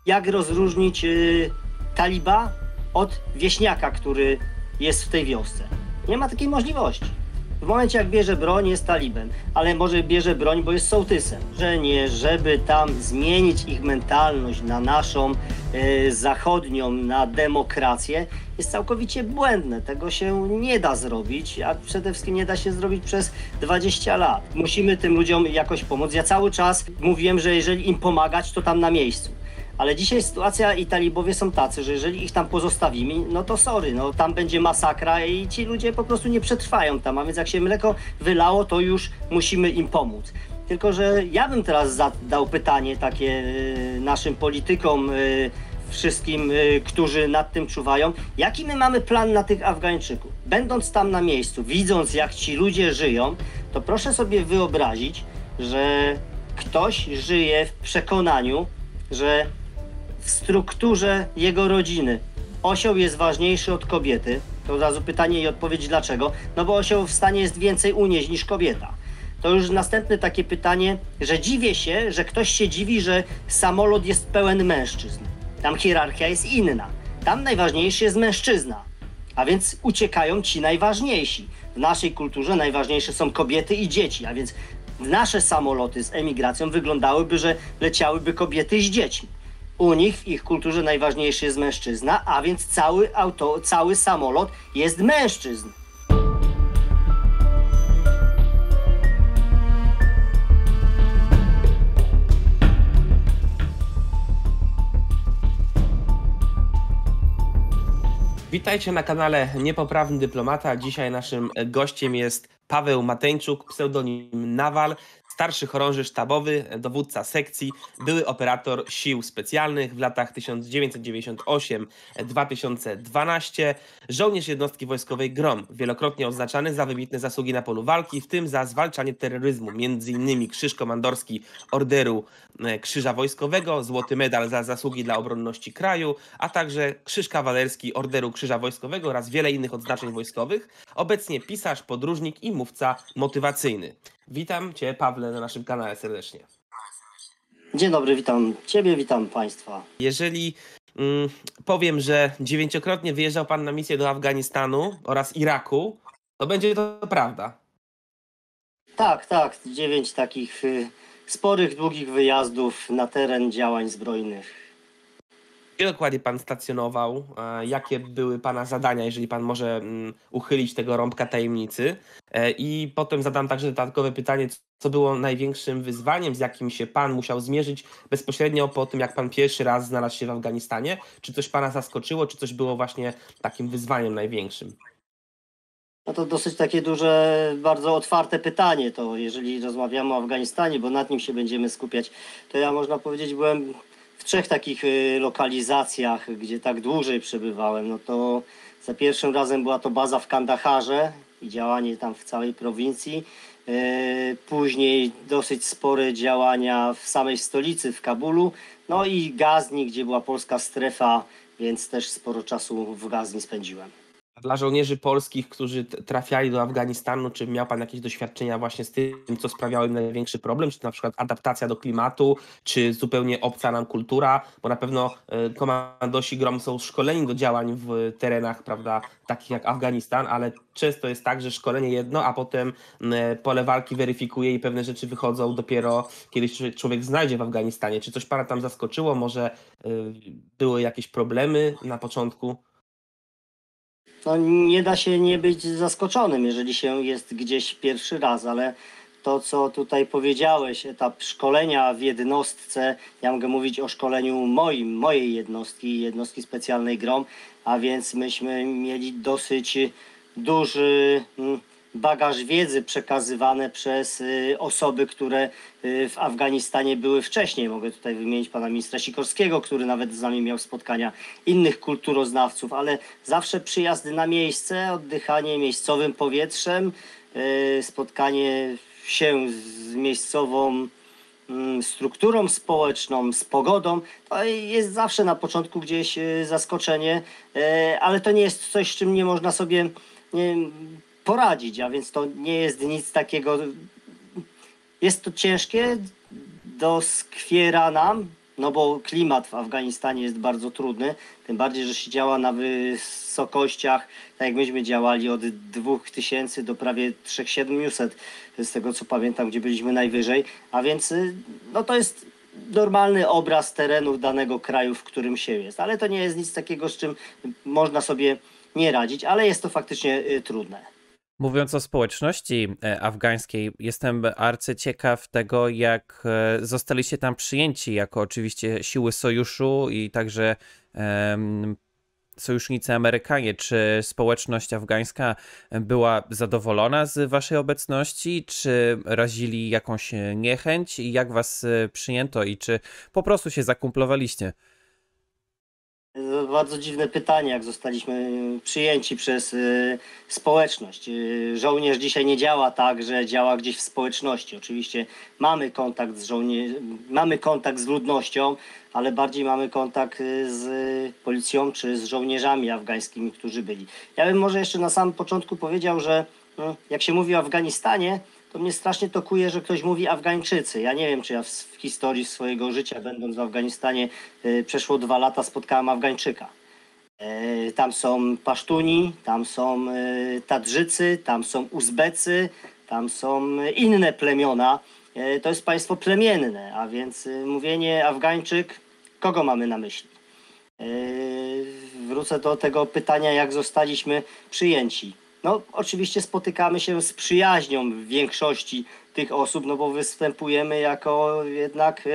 Jak rozróżnić taliba od wieśniaka, który jest w tej wiosce? Nie ma takiej możliwości. W momencie, jak bierze broń, jest talibem, ale może bierze broń, bo jest sołtysem. Że nie, żeby tam zmienić ich mentalność na naszą zachodnią, na demokrację, jest całkowicie błędne. Tego się nie da zrobić, a przede wszystkim nie da się zrobić przez 20 lat. Musimy tym ludziom jakoś pomóc. Ja cały czas mówiłem, że jeżeli im pomagać, to tam na miejscu. Ale dzisiaj sytuacja i talibowie są tacy, że jeżeli ich tam pozostawimy, no to sorry, no tam będzie masakra i ci ludzie po prostu nie przetrwają tam, a więc jak się mleko wylało, to już musimy im pomóc. Tylko że ja bym teraz zadał pytanie takie naszym politykom, wszystkim, którzy nad tym czuwają, jaki my mamy plan na tych Afgańczyków? Będąc tam na miejscu, widząc jak ci ludzie żyją, to proszę sobie wyobrazić, że ktoś żyje w przekonaniu, że w strukturze jego rodziny osioł jest ważniejszy od kobiety. To od razu pytanie i odpowiedź dlaczego. No bo osioł w stanie jest więcej unieść niż kobieta. To już następne takie pytanie, że dziwię się, że ktoś się dziwi, że samolot jest pełen mężczyzn. Tam hierarchia jest inna. Tam najważniejszy jest mężczyzna. A więc uciekają ci najważniejsi. W naszej kulturze najważniejsze są kobiety i dzieci, a więc nasze samoloty z emigracją wyglądałyby, że leciałyby kobiety z dziećmi. U nich w ich kulturze najważniejszy jest mężczyzna, a więc cały samolot jest mężczyzn. Witajcie na kanale Niepoprawny Dyplomata. Dzisiaj naszym gościem jest Paweł Mateńczuk, pseudonim Nawal, starszy chorąży sztabowy, dowódca sekcji, były operator sił specjalnych w latach 1998-2012, żołnierz jednostki wojskowej GROM, wielokrotnie odznaczany za wybitne zasługi na polu walki, w tym za zwalczanie terroryzmu, m.in. Krzyż Komandorski Orderu Krzyża Wojskowego, złoty medal za zasługi dla obronności kraju, a także Krzyż Kawalerski Orderu Krzyża Wojskowego oraz wiele innych odznaczeń wojskowych. Obecnie pisarz, podróżnik i mówca motywacyjny. Witam Cię, Pawle, na naszym kanale serdecznie. Dzień dobry, witam Ciebie, witam Państwa. Jeżeli powiem, że 9-krotnie wyjeżdżał Pan na misję do Afganistanu oraz Iraku, to będzie to prawda. Tak, 9 takich sporych, długich wyjazdów na teren działań zbrojnych. Gdzie dokładnie Pan stacjonował? Jakie były Pana zadania, jeżeli Pan może uchylić tego rąbka tajemnicy? I potem zadam także dodatkowe pytanie, co było największym wyzwaniem, z jakim się Pan musiał zmierzyć bezpośrednio po tym, jak Pan pierwszy raz znalazł się w Afganistanie? Czy coś Pana zaskoczyło, czy coś było właśnie takim wyzwaniem największym? No to dosyć takie duże, bardzo otwarte pytanie to, jeżeli rozmawiamy o Afganistanie, bo nad nim się będziemy skupiać, to ja można powiedzieć byłem w 3 takich lokalizacjach, gdzie tak dłużej przebywałem. No to za pierwszym razem była to baza w Kandaharze i działanie tam w całej prowincji. Później dosyć spore działania w samej stolicy, w Kabulu. No i Gazni, gdzie była polska strefa, więc też sporo czasu w Gazni spędziłem. Dla żołnierzy polskich, którzy trafiali do Afganistanu, czy miał Pan jakieś doświadczenia właśnie z tym, co sprawiało im największy problem, czy na przykład adaptacja do klimatu, czy zupełnie obca nam kultura, bo na pewno komandosi GROM są szkoleni do działań w terenach, prawda, takich jak Afganistan, ale często jest tak, że szkolenie jedno, a potem pole walki weryfikuje i pewne rzeczy wychodzą dopiero, kiedy się człowiek znajdzie w Afganistanie. Czy coś Pana tam zaskoczyło? Może były jakieś problemy na początku? No, nie da się nie być zaskoczonym, jeżeli się jest gdzieś pierwszy raz, ale to, co tutaj powiedziałeś, etap szkolenia w jednostce, ja mogę mówić o szkoleniu mojej jednostki specjalnej GROM, a więc myśmy mieli dosyć duży bagaż wiedzy przekazywane przez osoby, które w Afganistanie były wcześniej. Mogę tutaj wymienić pana ministra Sikorskiego, który nawet z nami miał spotkania, innych kulturoznawców, ale zawsze przyjazdy na miejsce, oddychanie miejscowym powietrzem, spotkanie się z miejscową strukturą społeczną, z pogodą, to jest zawsze na początku gdzieś zaskoczenie, ale to nie jest coś, z czym nie można sobie poradzić, a więc to nie jest nic takiego. Jest to ciężkie, doskwiera nam, no bo klimat w Afganistanie jest bardzo trudny, tym bardziej, że się działa na wysokościach, tak jak myśmy działali, od 2000 do prawie 3700, z tego co pamiętam, gdzie byliśmy najwyżej, a więc no to jest normalny obraz terenów danego kraju, w którym się jest, ale to nie jest nic takiego, z czym można sobie nie radzić, ale jest to faktycznie trudne. Mówiąc o społeczności afgańskiej, jestem arcyciekaw tego, jak zostaliście tam przyjęci jako oczywiście siły sojuszu i także sojusznicy Amerykanie. Czy społeczność afgańska była zadowolona z waszej obecności, czy razili jakąś niechęć i jak was przyjęto i czy po prostu się zakumplowaliście? Bardzo dziwne pytanie, jak zostaliśmy przyjęci przez społeczność. Żołnierz dzisiaj nie działa tak, że działa gdzieś w społeczności. Oczywiście mamy kontakt z ludnością, ale bardziej mamy kontakt z policją czy z żołnierzami afgańskimi, którzy byli. Ja bym może jeszcze na samym początku powiedział, że jak się mówi o Afganistanie, to mnie strasznie tokuje, że ktoś mówi Afgańczycy. Ja nie wiem, czy ja w historii swojego życia, będąc w Afganistanie, przeszło 2 lata, spotkałem Afgańczyka. Tam są Pasztuni, tam są Tadżycy, tam są Uzbecy, tam są inne plemiona. To jest państwo plemienne, a więc mówienie Afgańczyk, kogo mamy na myśli? Wrócę do tego pytania, jak zostaliśmy przyjęci. No, oczywiście spotykamy się z przyjaźnią w większości tych osób, no bo występujemy jako jednak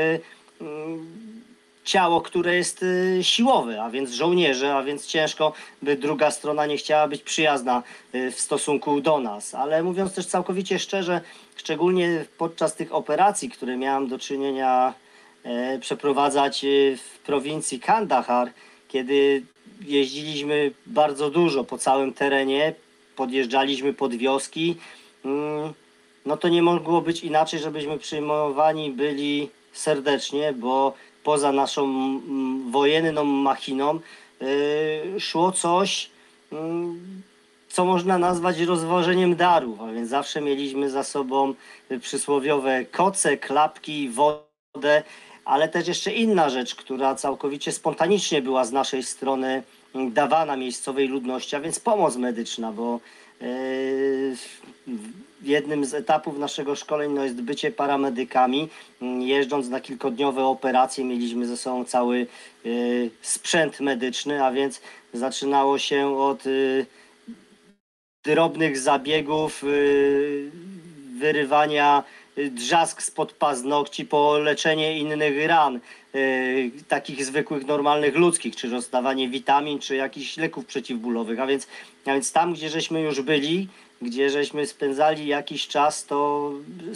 ciało, które jest siłowe, a więc żołnierze, a więc ciężko, by druga strona nie chciała być przyjazna w stosunku do nas. Ale mówiąc też całkowicie szczerze, szczególnie podczas tych operacji, które miałem do czynienia przeprowadzać w prowincji Kandahar, kiedy jeździliśmy bardzo dużo po całym terenie, podjeżdżaliśmy pod wioski, no to nie mogło być inaczej, żebyśmy przyjmowani byli serdecznie, bo poza naszą wojenną machiną szło coś, co można nazwać rozwożeniem darów, a więc zawsze mieliśmy za sobą przysłowiowe koce, klapki, wodę, ale też jeszcze inna rzecz, która całkowicie spontanicznie była z naszej strony dawana miejscowej ludności, a więc pomoc medyczna, bo jednym z etapów naszego szkolenia no, jest bycie paramedykami. Jeżdżąc na kilkodniowe operacje mieliśmy ze sobą cały sprzęt medyczny, a więc zaczynało się od drobnych zabiegów, wyrywania drzask spod paznokci po leczenie innych ran, takich zwykłych, normalnych, ludzkich, czy rozdawanie witamin, czy jakichś leków przeciwbólowych. A więc tam, gdzie żeśmy już byli, gdzie żeśmy spędzali jakiś czas, to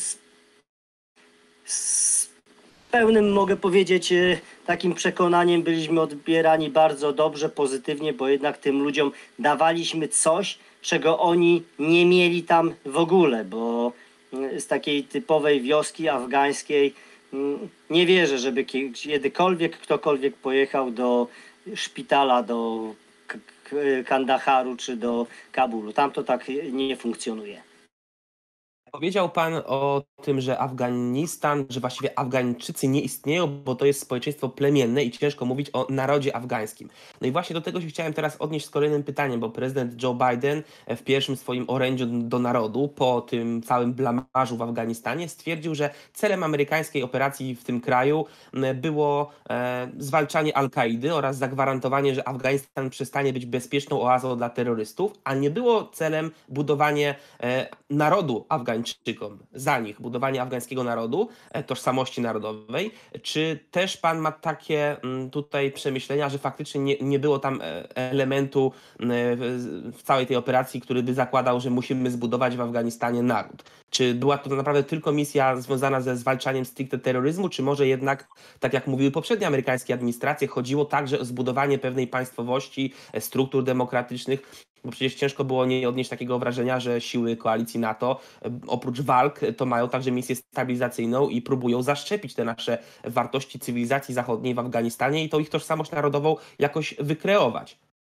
z pełnym, mogę powiedzieć, takim przekonaniem byliśmy odbierani bardzo dobrze, pozytywnie, bo jednak tym ludziom dawaliśmy coś, czego oni nie mieli tam w ogóle, bo z takiej typowej wioski afgańskiej nie wierzę, żeby kiedykolwiek ktokolwiek pojechał do szpitala, do Kandaharu czy do Kabulu. Tam to tak nie funkcjonuje. Powiedział pan o tym, że Afganistan, że właściwie Afgańczycy nie istnieją, bo to jest społeczeństwo plemienne i ciężko mówić o narodzie afgańskim. No i właśnie do tego się chciałem teraz odnieść z kolejnym pytaniem, bo prezydent Joe Biden w pierwszym swoim orędziu do narodu po tym całym blamażu w Afganistanie stwierdził, że celem amerykańskiej operacji w tym kraju było zwalczanie Al-Kaidy oraz zagwarantowanie, że Afganistan przestanie być bezpieczną oazą dla terrorystów, a nie było celem budowanie narodu Afgańczykom, za nich, budowanie afgańskiego narodu, tożsamości narodowej. Czy też pan ma takie tutaj przemyślenia, że faktycznie nie było tam elementu w całej tej operacji, który by zakładał, że musimy zbudować w Afganistanie naród? Czy była to naprawdę tylko misja związana ze zwalczaniem stricte terroryzmu, czy może jednak, tak jak mówiły poprzednie amerykańskie administracje, chodziło także o zbudowanie pewnej państwowości, struktur demokratycznych? Bo przecież ciężko było nie odnieść takiego wrażenia, że siły koalicji NATO oprócz walk to mają także misję stabilizacyjną i próbują zaszczepić te nasze wartości cywilizacji zachodniej w Afganistanie i tą ich tożsamość narodową jakoś wykreować.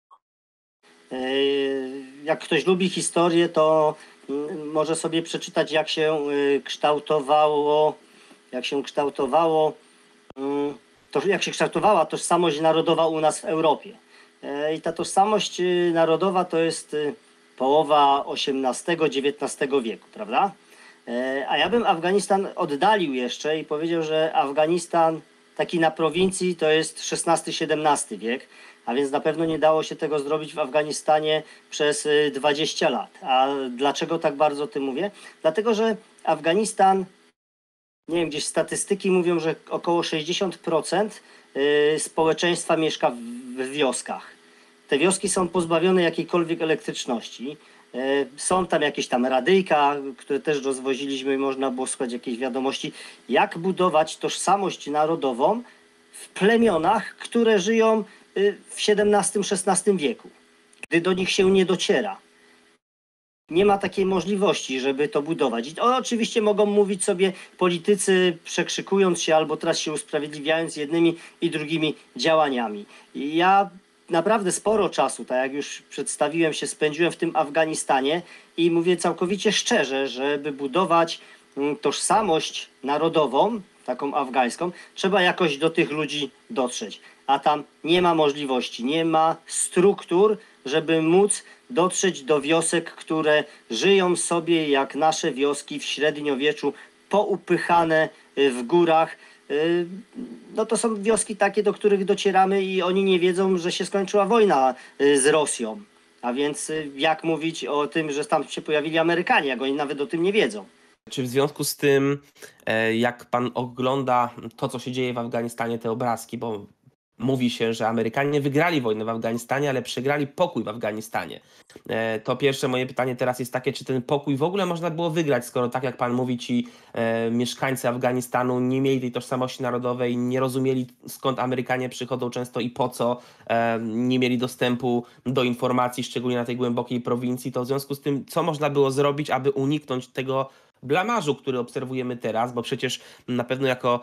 Jak ktoś lubi historię, to może sobie przeczytać, jak się kształtowało jak się kształtowała tożsamość narodowa u nas w Europie. I ta tożsamość narodowa to jest połowa XVIII-XIX wieku, prawda? A ja bym Afganistan oddalił jeszcze i powiedział, że Afganistan taki na prowincji to jest XVI-XVII wiek, a więc na pewno nie dało się tego zrobić w Afganistanie przez 20 lat. A dlaczego tak bardzo o tym mówię? Dlatego, że Afganistan, nie wiem, gdzieś statystyki mówią, że około 60% społeczeństwa mieszka w wioskach. Te wioski są pozbawione jakiejkolwiek elektryczności. Są tam jakieś tam radyjka, które też rozwoziliśmy i można było słuchać jakiejś wiadomości. Jak budować tożsamość narodową w plemionach, które żyją w XVII-XVI wieku, gdy do nich się nie dociera. Nie ma takiej możliwości, żeby to budować. I oczywiście mogą mówić sobie politycy, przekrzykując się albo teraz się usprawiedliwiając jednymi i drugimi działaniami. I ja naprawdę sporo czasu, tak jak już przedstawiłem się, spędziłem w tym Afganistanie i mówię całkowicie szczerze, żeby budować tożsamość narodową, taką afgańską, trzeba jakoś do tych ludzi dotrzeć. A tam nie ma możliwości, nie ma struktur, żeby móc dotrzeć do wiosek, które żyją sobie jak nasze wioski w średniowieczu, poupychane w górach. No to są wioski takie, do których docieramy i oni nie wiedzą, że się skończyła wojna z Rosją. A więc jak mówić o tym, że tam się pojawili Amerykanie, jak oni nawet o tym nie wiedzą. Czy w związku z tym, jak pan ogląda to, co się dzieje w Afganistanie, te obrazki, bo mówi się, że Amerykanie wygrali wojnę w Afganistanie, ale przegrali pokój w Afganistanie. To pierwsze moje pytanie teraz jest takie, czy ten pokój w ogóle można było wygrać, skoro tak jak pan mówi, ci mieszkańcy Afganistanu nie mieli tej tożsamości narodowej, nie rozumieli skąd Amerykanie przychodzą często i po co, nie mieli dostępu do informacji, szczególnie na tej głębokiej prowincji, to w związku z tym, co można było zrobić, aby uniknąć tego blamażu, który obserwujemy teraz, bo przecież na pewno jako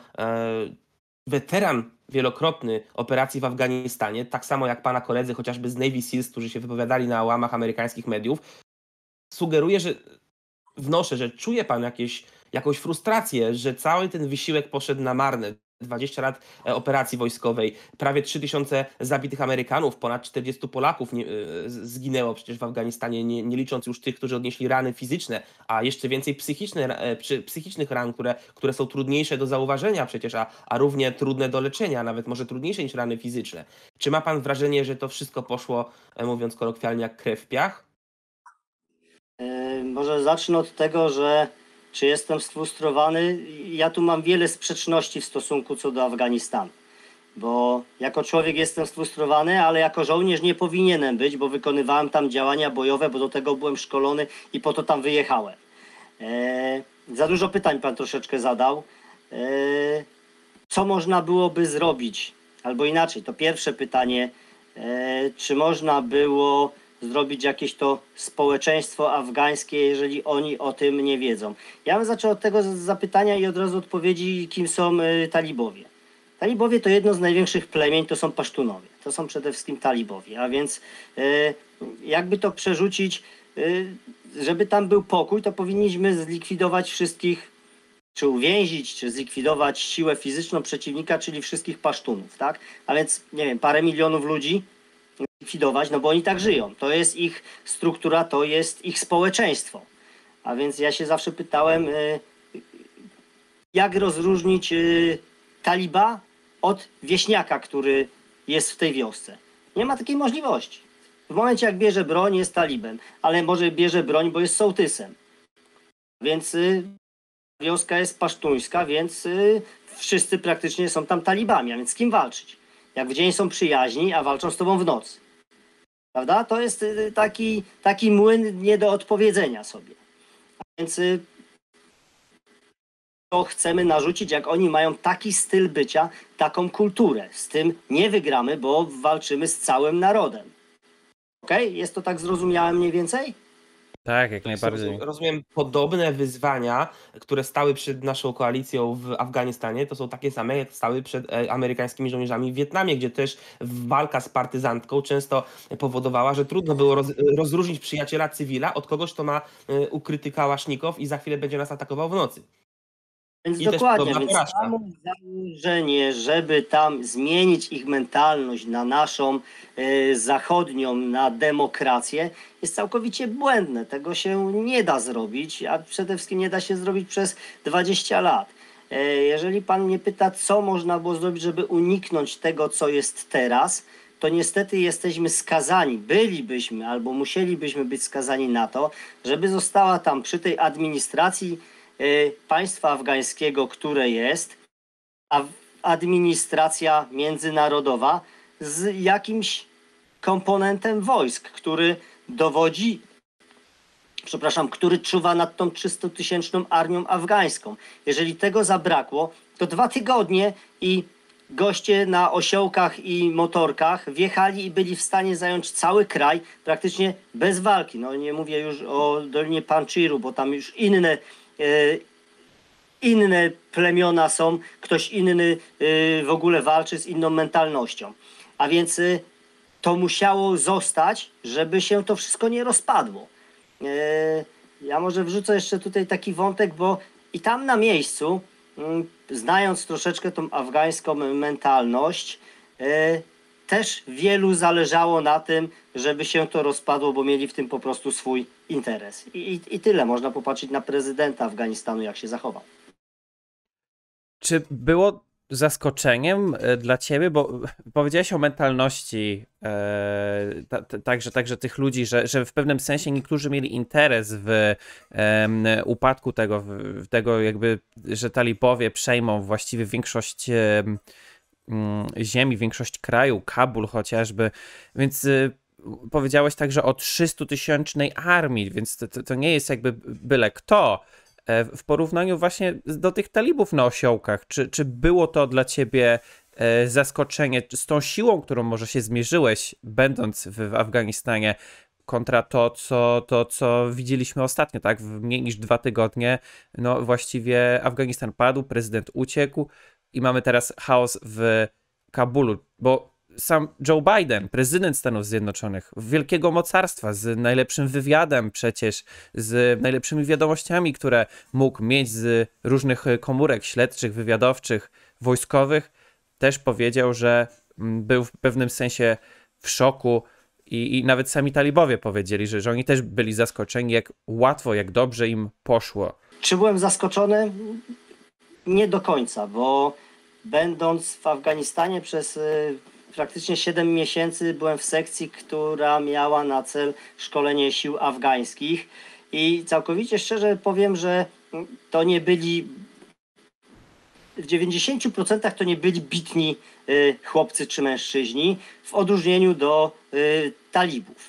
weteran wielokrotny operacji w Afganistanie, tak samo jak pana koledzy chociażby z Navy Seals, którzy się wypowiadali na łamach amerykańskich mediów, sugeruję, że wnoszę, że czuje pan jakąś frustrację, że cały ten wysiłek poszedł na marne. 20 lat operacji wojskowej, prawie 3000 zabitych Amerykanów, ponad 40 Polaków zginęło przecież w Afganistanie, nie licząc już tych, którzy odnieśli rany fizyczne, a jeszcze więcej psychicznych ran, które są trudniejsze do zauważenia przecież, a równie trudne do leczenia, nawet może trudniejsze niż rany fizyczne. Czy ma pan wrażenie, że to wszystko poszło, mówiąc kolokwialnie, jak krew w piach? Może zacznę od tego, że czy jestem sfrustrowany? Ja tu mam wiele sprzeczności w stosunku co do Afganistanu. Bo jako człowiek jestem sfrustrowany, ale jako żołnierz nie powinienem być, bo wykonywałem tam działania bojowe, bo do tego byłem szkolony i po to tam wyjechałem. Za dużo pytań pan troszeczkę zadał. Co można byłoby zrobić? Albo inaczej, to pierwsze pytanie, czy można było zrobić jakieś to społeczeństwo afgańskie, jeżeli oni o tym nie wiedzą? Ja bym zaczął od tego zapytania i od razu odpowiedzi, kim są talibowie. Talibowie to jedno z największych plemień, to są Pasztunowie. To są przede wszystkim talibowie, a więc jakby to przerzucić, żeby tam był pokój, to powinniśmy zlikwidować wszystkich, czy uwięzić, czy zlikwidować siłę fizyczną przeciwnika, czyli wszystkich Pasztunów, tak? A więc, nie wiem, parę milionów ludzi likwidować, no bo oni tak żyją. To jest ich struktura, to jest ich społeczeństwo. A więc ja się zawsze pytałem, jak rozróżnić taliba od wieśniaka, który jest w tej wiosce. Nie ma takiej możliwości. W momencie jak bierze broń, jest talibem, ale może bierze broń, bo jest sołtysem. Więc wioska jest pasztuńska, więc wszyscy praktycznie są tam talibami, a więc z kim walczyć? Jak w dzień są przyjaźni, a walczą z tobą w nocy. Prawda? To jest taki młyn nie do odpowiedzenia sobie. A więc to chcemy narzucić, jak oni mają taki styl bycia, taką kulturę. Z tym nie wygramy, bo walczymy z całym narodem. Okej? Jest to tak zrozumiałe mniej więcej? Tak, jak najbardziej. Rozumiem, podobne wyzwania, które stały przed naszą koalicją w Afganistanie, to są takie same, jak stały przed amerykańskimi żołnierzami w Wietnamie, gdzie też walka z partyzantką często powodowała, że trudno było rozróżnić przyjaciela cywila od kogoś, kto ma ukryty kałasznikow i za chwilę będzie nas atakował w nocy. Więc I też dokładnie, podobna więc porażka. samo założenie, żeby tam zmienić ich mentalność na naszą zachodnią, na demokrację, jest całkowicie błędne. Tego się nie da zrobić, a przede wszystkim nie da się zrobić przez 20 lat. Jeżeli pan mnie pyta, co można było zrobić, żeby uniknąć tego, co jest teraz, to niestety jesteśmy skazani, bylibyśmy albo musielibyśmy być skazani na to, żeby została tam przy tej administracji państwa afgańskiego, które jest, a administracja międzynarodowa z jakimś komponentem wojsk, który dowodzi, który czuwa nad tą 300-tysięczną armią afgańską. Jeżeli tego zabrakło, to 2 tygodnie i goście na osiołkach i motorkach wjechali i byli w stanie zająć cały kraj praktycznie bez walki. No nie mówię już o Dolinie Panjshiru, bo tam już inne plemiona są, ktoś inny w ogóle walczy z inną mentalnością. A więc to musiało zostać, żeby się to wszystko nie rozpadło. Ja może wrzucę jeszcze tutaj taki wątek, bo i tam na miejscu, znając troszeczkę tą afgańską mentalność, też wielu zależało na tym, żeby się to rozpadło, bo mieli w tym po prostu swój interes. I tyle. Można popatrzeć na prezydenta Afganistanu, jak się zachował. Czy było zaskoczeniem dla ciebie, bo powiedziałeś o mentalności także tych ludzi, że w pewnym sensie niektórzy mieli interes w upadku tego jakby, że talibowie przejmą właściwie większość ziemi, większość kraju, Kabul chociażby, więc powiedziałeś także o 300-tysięcznej armii, więc to nie jest jakby byle kto. W porównaniu właśnie do tych talibów na osiołkach, czy było to dla ciebie zaskoczenie z tą siłą, którą może się zmierzyłeś, będąc w Afganistanie, kontra to, co widzieliśmy ostatnio, tak? W mniej niż 2 tygodnie, no właściwie Afganistan padł, prezydent uciekł i mamy teraz chaos w Kabulu, bo sam Joe Biden, prezydent Stanów Zjednoczonych, wielkiego mocarstwa, z najlepszym wywiadem przecież, z najlepszymi wiadomościami, które mógł mieć z różnych komórek śledczych, wywiadowczych, wojskowych, też powiedział, że był w pewnym sensie w szoku i nawet sami talibowie powiedzieli, że oni też byli zaskoczeni, jak łatwo, jak dobrze im poszło. Czy byłem zaskoczony? Nie do końca, bo będąc w Afganistanie przez praktycznie 7 miesięcy byłem w sekcji, która miała na cel szkolenie sił afgańskich i całkowicie szczerze powiem, że to nie byli, w 90% to nie byli bitni chłopcy czy mężczyźni, w odróżnieniu do talibów.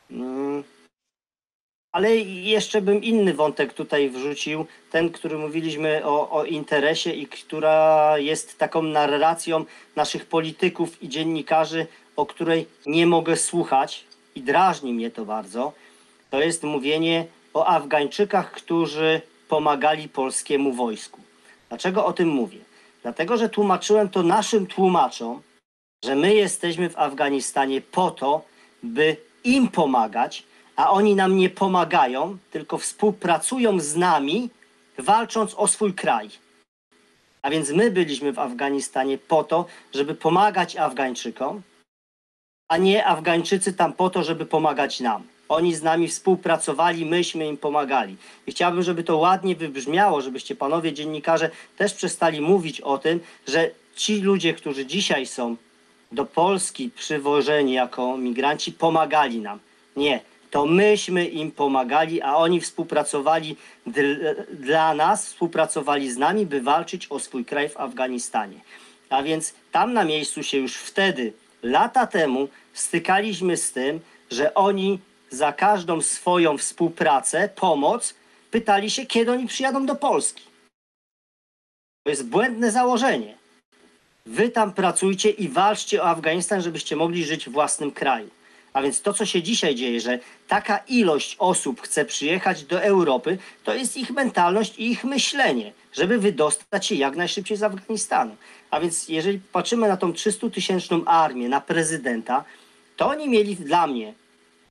Ale jeszcze bym inny wątek tutaj wrzucił, ten, który mówiliśmy o interesie i która jest taką narracją naszych polityków i dziennikarzy, o której nie mogę słuchać i drażni mnie to bardzo. To jest mówienie o Afgańczykach, którzy pomagali polskiemu wojsku. Dlaczego o tym mówię? Dlatego, że tłumaczyłem to naszym tłumaczom, że my jesteśmy w Afganistanie po to, by im pomagać, a oni nam nie pomagają, tylko współpracują z nami, walcząc o swój kraj. A więc my byliśmy w Afganistanie po to, żeby pomagać Afgańczykom, a nie Afgańczycy tam po to, żeby pomagać nam. Oni z nami współpracowali, myśmy im pomagali. I chciałbym, żeby to ładnie wybrzmiało, żebyście panowie dziennikarze też przestali mówić o tym, że ci ludzie, którzy dzisiaj są do Polski przywożeni jako migranci, pomagali nam. Nie. To myśmy im pomagali, a oni współpracowali dla nas, współpracowali z nami, by walczyć o swój kraj w Afganistanie. A więc tam na miejscu się już wtedy, lata temu, stykaliśmy z tym, że oni za każdą swoją współpracę, pomoc, pytali się, kiedy oni przyjadą do Polski. To jest błędne założenie. Wy tam pracujcie i walczcie o Afganistan, żebyście mogli żyć w własnym kraju. A więc to, co się dzisiaj dzieje, że taka ilość osób chce przyjechać do Europy, to jest ich mentalność i ich myślenie, żeby wydostać się jak najszybciej z Afganistanu. A więc jeżeli patrzymy na tą 300-tysięczną armię, na prezydenta, to oni mieli dla mnie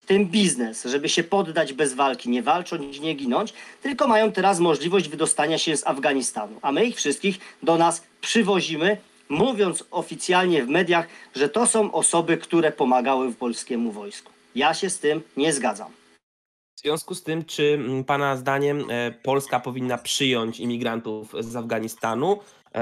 tym biznes, żeby się poddać bez walki, nie walcząc, nie ginąć, tylko mają teraz możliwość wydostania się z Afganistanu. A my ich wszystkich do nas przywozimy, mówiąc oficjalnie w mediach, że to są osoby, które pomagały polskiemu wojsku. Ja się z tym nie zgadzam. W związku z tym, czy Pana zdaniem Polska powinna przyjąć imigrantów z Afganistanu?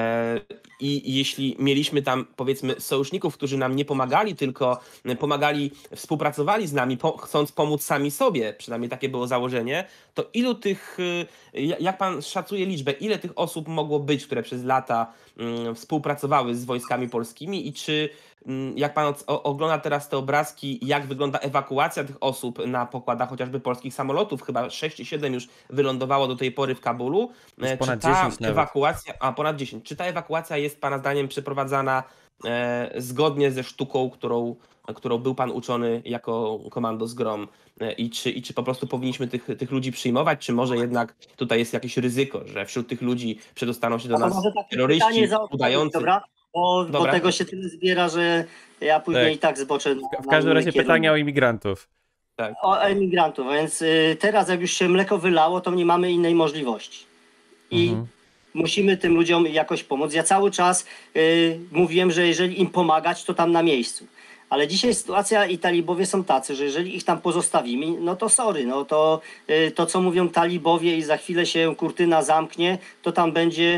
I jeśli mieliśmy tam, powiedzmy, sojuszników, którzy nam nie pomagali, tylko pomagali, współpracowali z nami, chcąc pomóc sami sobie, przynajmniej takie było założenie, to ilu tych, jak Pan szacuje liczbę, ile tych osób mogło być, które przez lata współpracowały z wojskami polskimi i czy jak Pan ogląda teraz te obrazki, jak wygląda ewakuacja tych osób na pokładach chociażby polskich samolotów, chyba 6 czy 7 już wylądowało do tej pory w Kabulu. Już ponad Czy ta 10 nawet. ewakuacja, ponad 10. Czy ta ewakuacja jest Pana zdaniem przeprowadzana zgodnie ze sztuką, którą był Pan uczony jako komandos GROM? I czy po prostu powinniśmy tych ludzi przyjmować, czy może jednak tutaj jest jakieś ryzyko, że wśród tych ludzi przedostaną się do nas Może takie terroryści pytanie zaoferuję, udający? dobra? Bo Dobra. tego się tyle zbiera, że ja później Tak. i tak zboczę W każdym razie pytania o imigrantów. o emigrantów, a więc teraz jak już się mleko wylało, to nie mamy innej możliwości. I musimy tym ludziom jakoś pomóc. Ja cały czas mówiłem, że jeżeli im pomagać, to tam na miejscu. Ale dzisiaj sytuacja i talibowie są tacy, że jeżeli ich tam pozostawimy, no to sorry, no to co mówią talibowie i za chwilę się kurtyna zamknie, to tam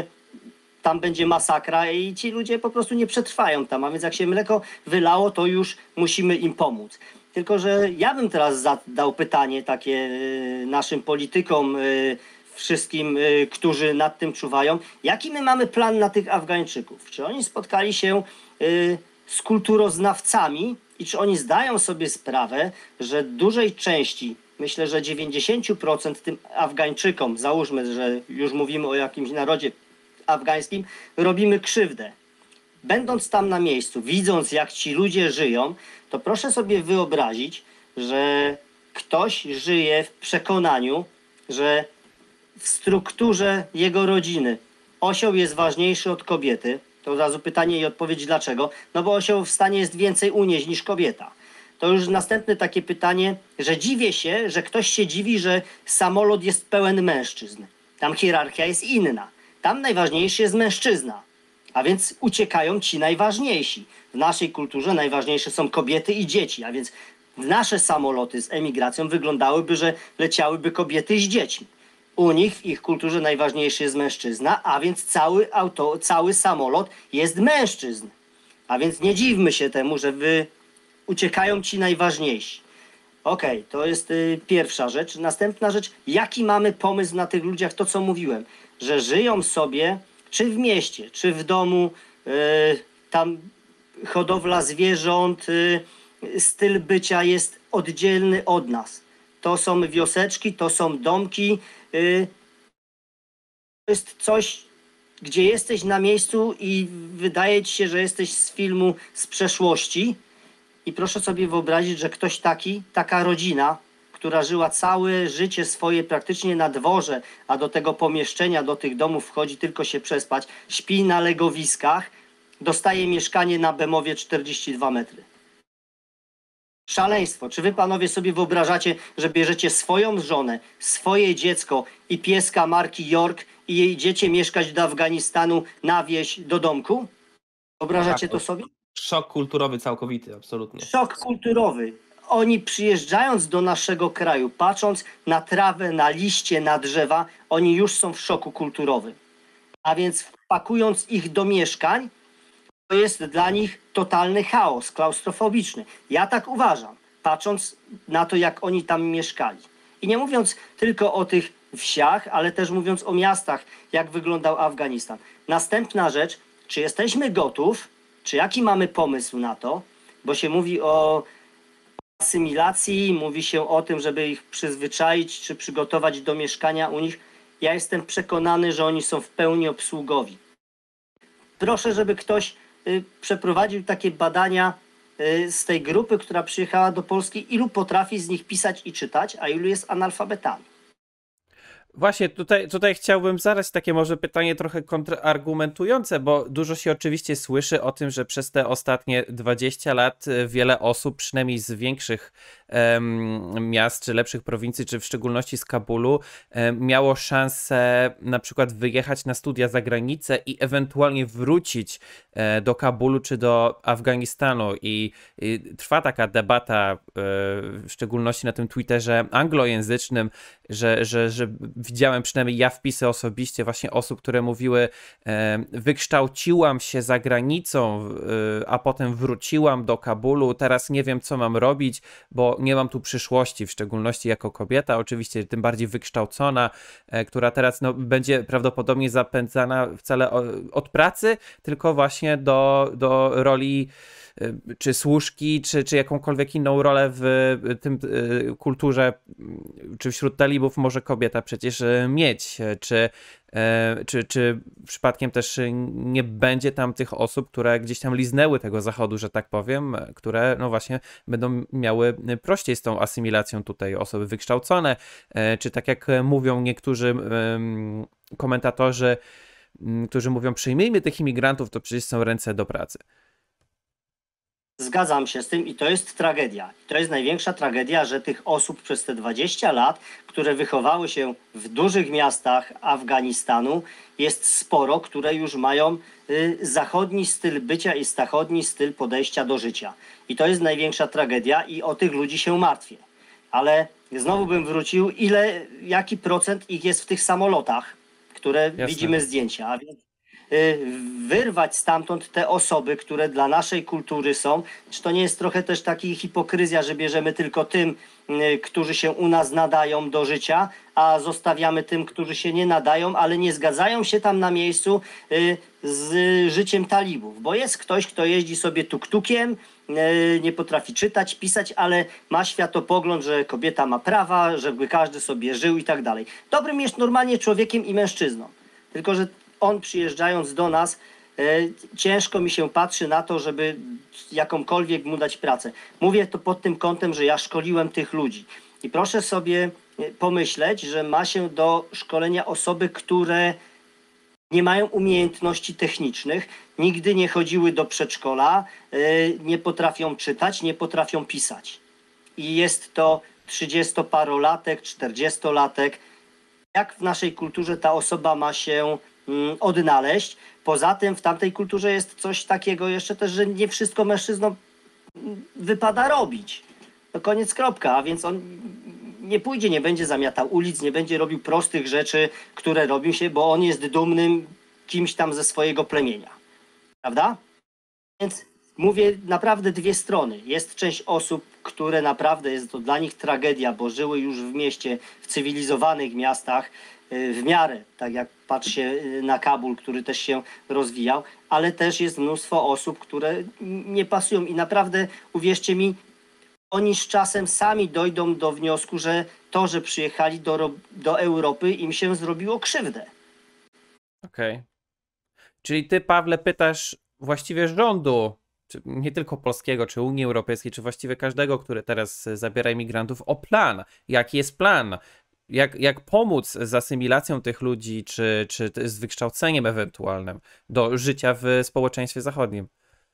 będzie masakra i ci ludzie po prostu nie przetrwają tam. A więc jak się mleko wylało, to już musimy im pomóc. Tylko że ja bym teraz zadał pytanie takie naszym politykom, wszystkim, którzy nad tym czuwają. Jaki my mamy plan na tych Afgańczyków? Czy oni spotkali się z kulturoznawcami i czy oni zdają sobie sprawę, że dużej części, myślę, że 90% tym Afgańczykom, załóżmy, że już mówimy o jakimś narodzie afgańskim, robimy krzywdę. Będąc tam na miejscu, widząc jak ci ludzie żyją, to proszę sobie wyobrazić, że ktoś żyje w przekonaniu, że w strukturze jego rodziny osioł jest ważniejszy od kobiety. To od razu pytanie i odpowiedź dlaczego. No bo osioł w stanie jest więcej unieść niż kobieta. To już następne takie pytanie, że dziwię się, że ktoś się dziwi, że samolot jest pełen mężczyzn. Tam hierarchia jest inna. Tam najważniejszy jest mężczyzna. A więc uciekają ci najważniejsi. W naszej kulturze najważniejsze są kobiety i dzieci. A więc nasze samoloty z emigracją wyglądałyby, że leciałyby kobiety z dziećmi. U nich w ich kulturze najważniejszy jest mężczyzna, a więc cały samolot jest mężczyzn. A więc nie dziwmy się temu, że uciekają ci najważniejsi. Okej, to jest pierwsza rzecz. Następna rzecz, jaki mamy pomysł na tych ludziach, to co mówiłem, że żyją sobie czy w mieście, czy w domu, tam hodowla zwierząt, styl bycia jest oddzielny od nas. To są wioseczki, to są domki. To jest coś, gdzie jesteś na miejscu i wydaje ci się, że jesteś z filmu z przeszłości. I proszę sobie wyobrazić, że ktoś taka rodzina, która żyła całe życie swoje praktycznie na dworze, a do tego pomieszczenia, do tych domów wchodzi tylko się przespać, śpi na legowiskach, dostaje mieszkanie na Bemowie 42 metry. Szaleństwo. Czy wy panowie sobie wyobrażacie, że bierzecie swoją żonę, swoje dziecko i pieska marki York i idziecie mieszkać do Afganistanu na wieś do domku? Wyobrażacie to sobie? Szok kulturowy całkowity, absolutnie. Szok kulturowy. Oni przyjeżdżając do naszego kraju, patrząc na trawę, na liście, na drzewa, oni już są w szoku kulturowym. A więc wpakując ich do mieszkań, to jest dla nich totalny chaos klaustrofobiczny. Ja tak uważam, patrząc na to, jak oni tam mieszkali. I nie mówiąc tylko o tych wsiach, ale też mówiąc o miastach, jak wyglądał Afganistan. Następna rzecz, czy jesteśmy gotów, czy jaki mamy pomysł na to, bo się mówi o asymilacji, mówi się o tym, żeby ich przyzwyczaić, czy przygotować do mieszkania u nich. Ja jestem przekonany, że oni są w pełni obsługowi. Proszę, żeby ktoś przeprowadził takie badania z tej grupy, która przyjechała do Polski, ilu potrafi z nich pisać i czytać, a ilu jest analfabetami. Właśnie, tutaj chciałbym zadać takie może pytanie trochę kontrargumentujące, bo dużo się oczywiście słyszy o tym, że przez te ostatnie 20 lat wiele osób, przynajmniej z większych miast, czy lepszych prowincji, czy w szczególności z Kabulu, miało szansę na przykład wyjechać na studia za granicę i ewentualnie wrócić do Kabulu czy do Afganistanu. I trwa taka debata, w szczególności na tym Twitterze anglojęzycznym, że widziałem przynajmniej ja wpisy osobiście właśnie osób, które mówiły: wykształciłam się za granicą, a potem wróciłam do Kabulu, teraz nie wiem, co mam robić, bo nie mam tu przyszłości, w szczególności jako kobieta, oczywiście tym bardziej wykształcona, która teraz będzie prawdopodobnie zapędzana wcale od pracy, tylko właśnie do roli czy służki, czy jakąkolwiek inną rolę w tym kulturze, czy wśród talibów może kobieta przecież mieć, czy przypadkiem też nie będzie tam tych osób, które gdzieś tam liznęły tego zachodu, że tak powiem, które no właśnie będą miały prościej z tą asymilacją tutaj, osoby wykształcone, czy tak jak mówią niektórzy komentatorzy, którzy mówią: przyjmijmy tych imigrantów, to przecież są ręce do pracy. Zgadzam się z tym i to jest tragedia. To jest największa tragedia, że tych osób przez te 20 lat, które wychowały się w dużych miastach Afganistanu, jest sporo, które już mają zachodni styl bycia i zachodni styl podejścia do życia. I to jest największa tragedia i o tych ludzi się martwię. Ale znowu bym wrócił, jaki procent ich jest w tych samolotach, które widzimy zdjęcia. A więc wyrwać stamtąd te osoby, które dla naszej kultury są. Czy to nie jest trochę też taki hipokryzja, że bierzemy tylko tym, którzy się u nas nadają do życia, a zostawiamy tym, którzy się nie nadają, ale nie zgadzają się tam na miejscu z życiem talibów? Bo jest ktoś, kto jeździ sobie tuk-tukiem, nie potrafi czytać, pisać, ale ma światopogląd, że kobieta ma prawa, żeby każdy sobie żył i tak dalej. Dobrym jest normalnie człowiekiem i mężczyzną. Tylko że on, przyjeżdżając do nas, ciężko mi się patrzy na to, żeby jakąkolwiek mu dać pracę. Mówię to pod tym kątem, że ja szkoliłem tych ludzi. I proszę sobie pomyśleć, że ma się do szkolenia osoby, które nie mają umiejętności technicznych, nigdy nie chodziły do przedszkola, nie potrafią czytać, nie potrafią pisać. I jest to 30-parolatek, 40-latek. Jak w naszej kulturze ta osoba ma się odnaleźć? Poza tym w tamtej kulturze jest coś takiego jeszcze też, że nie wszystko mężczyznom wypada robić. No koniec, kropka. A więc on nie pójdzie, nie będzie zamiatał ulic, nie będzie robił prostych rzeczy, które robią się, bo on jest dumnym kimś tam ze swojego plemienia. Prawda? Więc mówię naprawdę dwie strony. Jest część osób, które naprawdę jest to dla nich tragedia, bo żyły już w mieście, w cywilizowanych miastach, w miarę, tak jak patrzę się na Kabul, który też się rozwijał, ale też jest mnóstwo osób, które nie pasują i naprawdę, uwierzcie mi, oni z czasem sami dojdą do wniosku, że to, że przyjechali do Europy, im się zrobiło krzywdę. Okej. Czyli ty, Pawle, pytasz właściwie rządu, czy nie tylko polskiego, czy Unii Europejskiej, czy właściwie każdego, który teraz zabiera imigrantów, o plan. Jaki jest plan? Jak pomóc z asymilacją tych ludzi, czy z wykształceniem ewentualnym do życia w społeczeństwie zachodnim?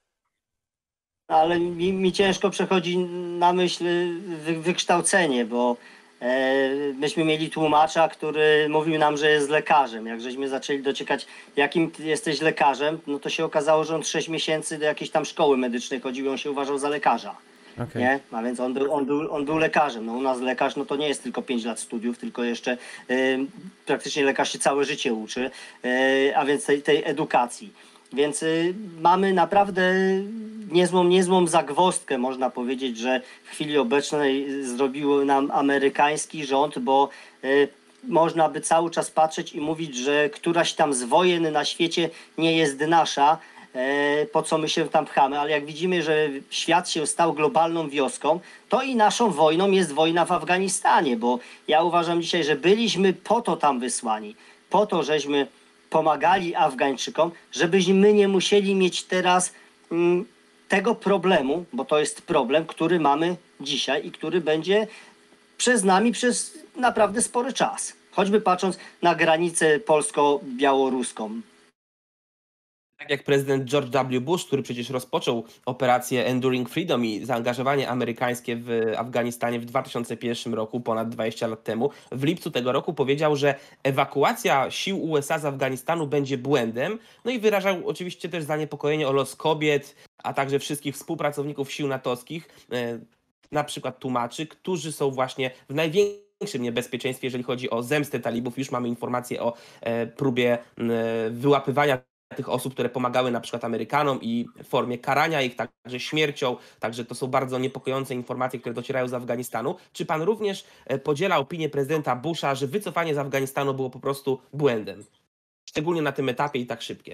Ale mi ciężko przechodzi na myśl wykształcenie, bo myśmy mieli tłumacza, który mówił nam, że jest lekarzem. Jak żeśmy zaczęli dociekać, jakim ty jesteś lekarzem, no to się okazało, że on 6 miesięcy do jakiejś tam szkoły medycznej chodził i on się uważał za lekarza. Okay. Nie? A więc on był lekarzem. No u nas lekarz no to nie jest tylko 5 lat studiów, tylko jeszcze praktycznie lekarz się całe życie uczy, a więc tej edukacji. Więc mamy naprawdę niezłą zagwozdkę, można powiedzieć, że w chwili obecnej zrobił nam amerykański rząd, bo można by cały czas patrzeć i mówić, że któraś tam z wojen na świecie nie jest nasza, po co my się tam pchamy, ale jak widzimy, że świat się stał globalną wioską, to i naszą wojną jest wojna w Afganistanie, bo ja uważam dzisiaj, że byliśmy po to tam wysłani, po to, żeśmy pomagali Afgańczykom, żebyśmy my nie musieli mieć teraz tego problemu, bo to jest problem, który mamy dzisiaj i który będzie przez nami przez naprawdę spory czas. Choćby patrząc na granicę polsko-białoruską. Tak jak prezydent George W. Bush, który przecież rozpoczął operację Enduring Freedom i zaangażowanie amerykańskie w Afganistanie w 2001 roku, ponad 20 lat temu, w lipcu tego roku powiedział, że ewakuacja sił USA z Afganistanu będzie błędem, no i wyrażał oczywiście też zaniepokojenie o los kobiet, a także wszystkich współpracowników sił natowskich, na przykład tłumaczy, którzy są właśnie w największym niebezpieczeństwie, jeżeli chodzi o zemstę talibów. Już mamy informacje o próbie wyłapywania tych osób, które pomagały na przykład Amerykanom i w formie karania ich także śmiercią. Także to są bardzo niepokojące informacje, które docierają z Afganistanu. Czy pan również podziela opinię prezydenta Busha, że wycofanie z Afganistanu było po prostu błędem? Szczególnie na tym etapie i tak szybkie.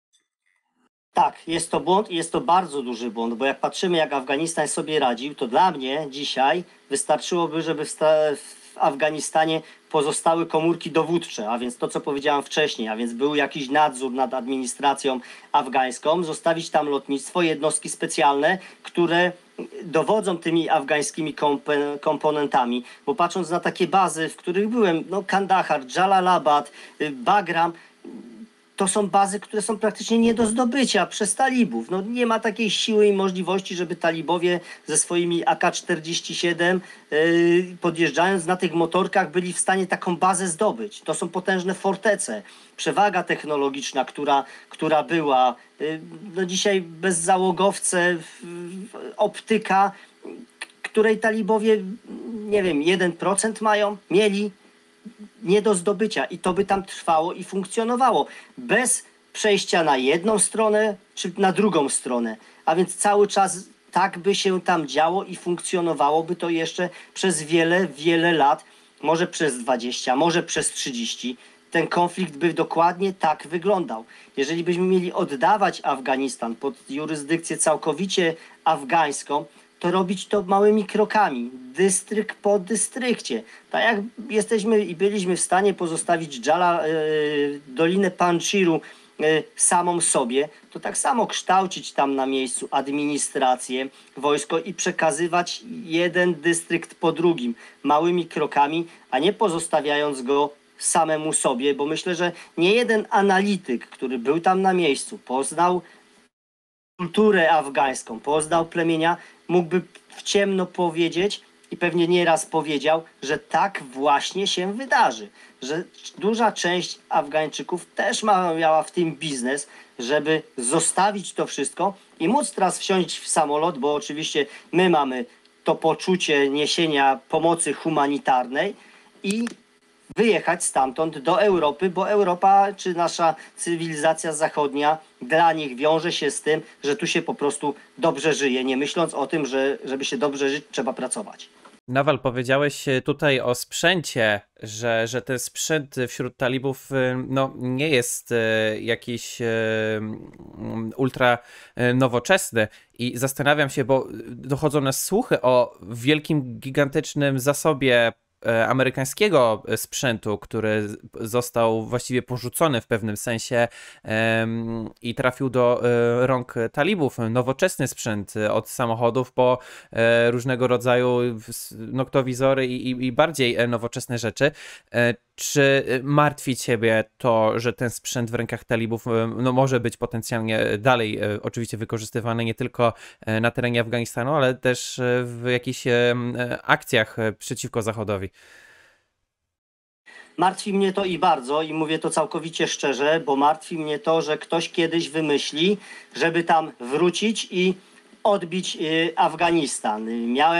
Tak, jest to błąd i jest to bardzo duży błąd, bo jak patrzymy, jak Afganistan sobie radził, to dla mnie dzisiaj wystarczyłoby, żeby w Afganistanie pozostały komórki dowódcze, a więc to, co powiedziałem wcześniej, a więc był jakiś nadzór nad administracją afgańską, zostawić tam lotnictwo, jednostki specjalne, które dowodzą tymi afgańskimi komponentami, bo patrząc na takie bazy, w których byłem, no Kandahar, Jalalabad, Bagram, to są bazy, które są praktycznie nie do zdobycia przez talibów. No, nie ma takiej siły i możliwości, żeby talibowie ze swoimi AK-47 podjeżdżając na tych motorkach byli w stanie taką bazę zdobyć. To są potężne fortece. Przewaga technologiczna, która była. No, dzisiaj bezzałogowce, optyka, której talibowie, nie wiem, 1% mieli nie do zdobycia i to by tam trwało i funkcjonowało bez przejścia na jedną stronę czy na drugą stronę, a więc cały czas tak by się tam działo i funkcjonowałoby to jeszcze przez wiele, wiele lat, może przez 20, może przez 30. Ten konflikt by dokładnie tak wyglądał. Jeżeli byśmy mieli oddawać Afganistan pod jurysdykcję całkowicie afgańską, to robić to małymi krokami, dystrykt po dystrykcie. Tak jak jesteśmy i byliśmy w stanie pozostawić Dolinę Panjshiru samą sobie, to tak samo kształcić tam na miejscu administrację, wojsko i przekazywać jeden dystrykt po drugim, małymi krokami, a nie pozostawiając go samemu sobie, bo myślę, że nie jeden analityk, który był tam na miejscu, poznał kulturę afgańską, poznał plemienia, mógłby w ciemno powiedzieć i pewnie nieraz powiedział, że tak właśnie się wydarzy, że duża część Afgańczyków też miała w tym biznes, żeby zostawić to wszystko i móc teraz wsiąść w samolot, bo oczywiście my mamy to poczucie niesienia pomocy humanitarnej i wyjechać stamtąd do Europy, bo Europa czy nasza cywilizacja zachodnia dla nich wiąże się z tym, że tu się po prostu dobrze żyje, nie myśląc o tym, że żeby się dobrze żyć, trzeba pracować. Nawal, powiedziałeś tutaj o sprzęcie, że ten sprzęt wśród talibów no, nie jest jakiś ultra nowoczesny i zastanawiam się, bo dochodzą nas słuchy o wielkim, gigantycznym zasobie amerykańskiego sprzętu, który został właściwie porzucony w pewnym sensie i trafił do rąk talibów. Nowoczesny sprzęt od samochodów po różnego rodzaju noktowizory i bardziej nowoczesne rzeczy. Czy martwi ciebie to, że ten sprzęt w rękach talibów no, może być potencjalnie dalej oczywiście wykorzystywany nie tylko na terenie Afganistanu, ale też w jakichś akcjach przeciwko Zachodowi? Martwi mnie to i bardzo, i mówię to całkowicie szczerze, bo martwi mnie to, że ktoś kiedyś wymyśli, żeby tam wrócić i odbić Afganistan.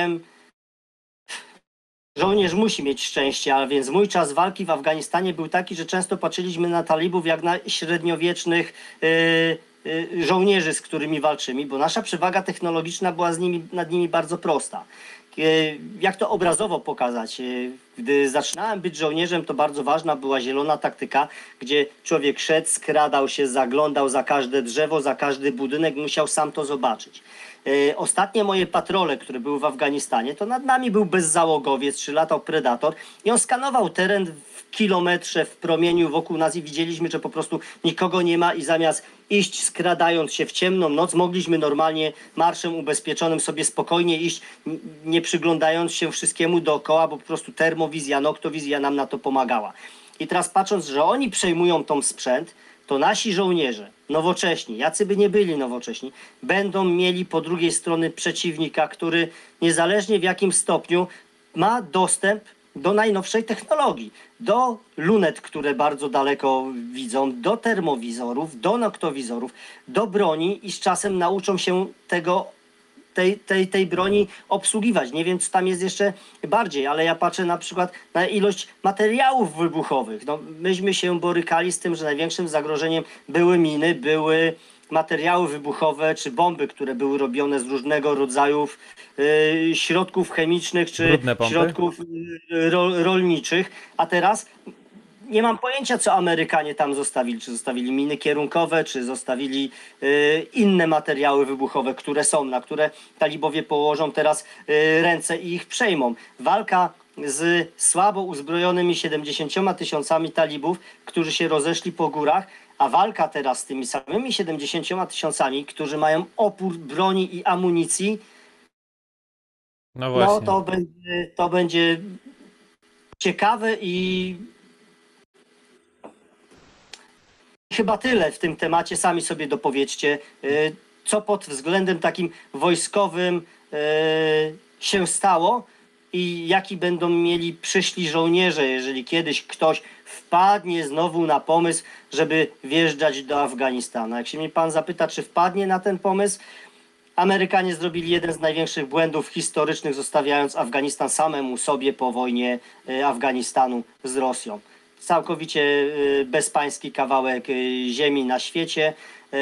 Żołnierz musi mieć szczęście, a więc mój czas walki w Afganistanie był taki, że często patrzyliśmy na talibów jak na średniowiecznych żołnierzy, z którymi walczymy, bo nasza przewaga technologiczna była nad nimi bardzo prosta. Jak to obrazowo pokazać? Gdy zaczynałem być żołnierzem, to bardzo ważna była zielona taktyka, gdzie człowiek szedł, skradał się, zaglądał za każde drzewo, za każdy budynek, musiał sam to zobaczyć. Ostatnie moje patrole, które były w Afganistanie, to nad nami był bezzałogowiec, czy latał Predator i on skanował teren w kilometrze, w promieniu wokół nas i widzieliśmy, że po prostu nikogo nie ma i zamiast iść skradając się w ciemną noc, mogliśmy normalnie marszem ubezpieczonym sobie spokojnie iść, nie przyglądając się wszystkiemu dookoła, bo po prostu termowizja, noktowizja nam na to pomagała. I teraz patrząc, że oni przejmują tą sprzęt, to nasi żołnierze, nowocześni, jacy by nie byli nowocześni, będą mieli po drugiej stronie przeciwnika, który niezależnie w jakim stopniu ma dostęp do najnowszej technologii, do lunet, które bardzo daleko widzą, do termowizorów, do noktowizorów, do broni i z czasem nauczą się tej broni obsługiwać. Nie wiem, czy tam jest jeszcze bardziej, ale ja patrzę na przykład na ilość materiałów wybuchowych. No, myśmy się borykali z tym, że największym zagrożeniem były miny, były materiały wybuchowe czy bomby, które były robione z różnego rodzaju środków chemicznych czy Brudne pompy? środków rolniczych, a teraz nie mam pojęcia, co Amerykanie tam zostawili. Czy zostawili miny kierunkowe, czy zostawili inne materiały wybuchowe, które są, na które talibowie położą teraz ręce i ich przejmą. Walka z słabo uzbrojonymi 70 000 talibów, którzy się rozeszli po górach, a walka teraz z tymi samymi 70 000, którzy mają opór broni i amunicji, No właśnie. no to będzie ciekawe i chyba tyle w tym temacie. Sami sobie dopowiedzcie, co pod względem takim wojskowym się stało i jaki będą mieli przyszli żołnierze, jeżeli kiedyś ktoś wpadnie znowu na pomysł, żeby wjeżdżać do Afganistanu. Jak się mnie pan zapyta, czy wpadnie na ten pomysł, Amerykanie zrobili jeden z największych błędów historycznych, zostawiając Afganistan samemu sobie po wojnie Afganistanu z Rosją. Całkowicie bezpański kawałek ziemi na świecie.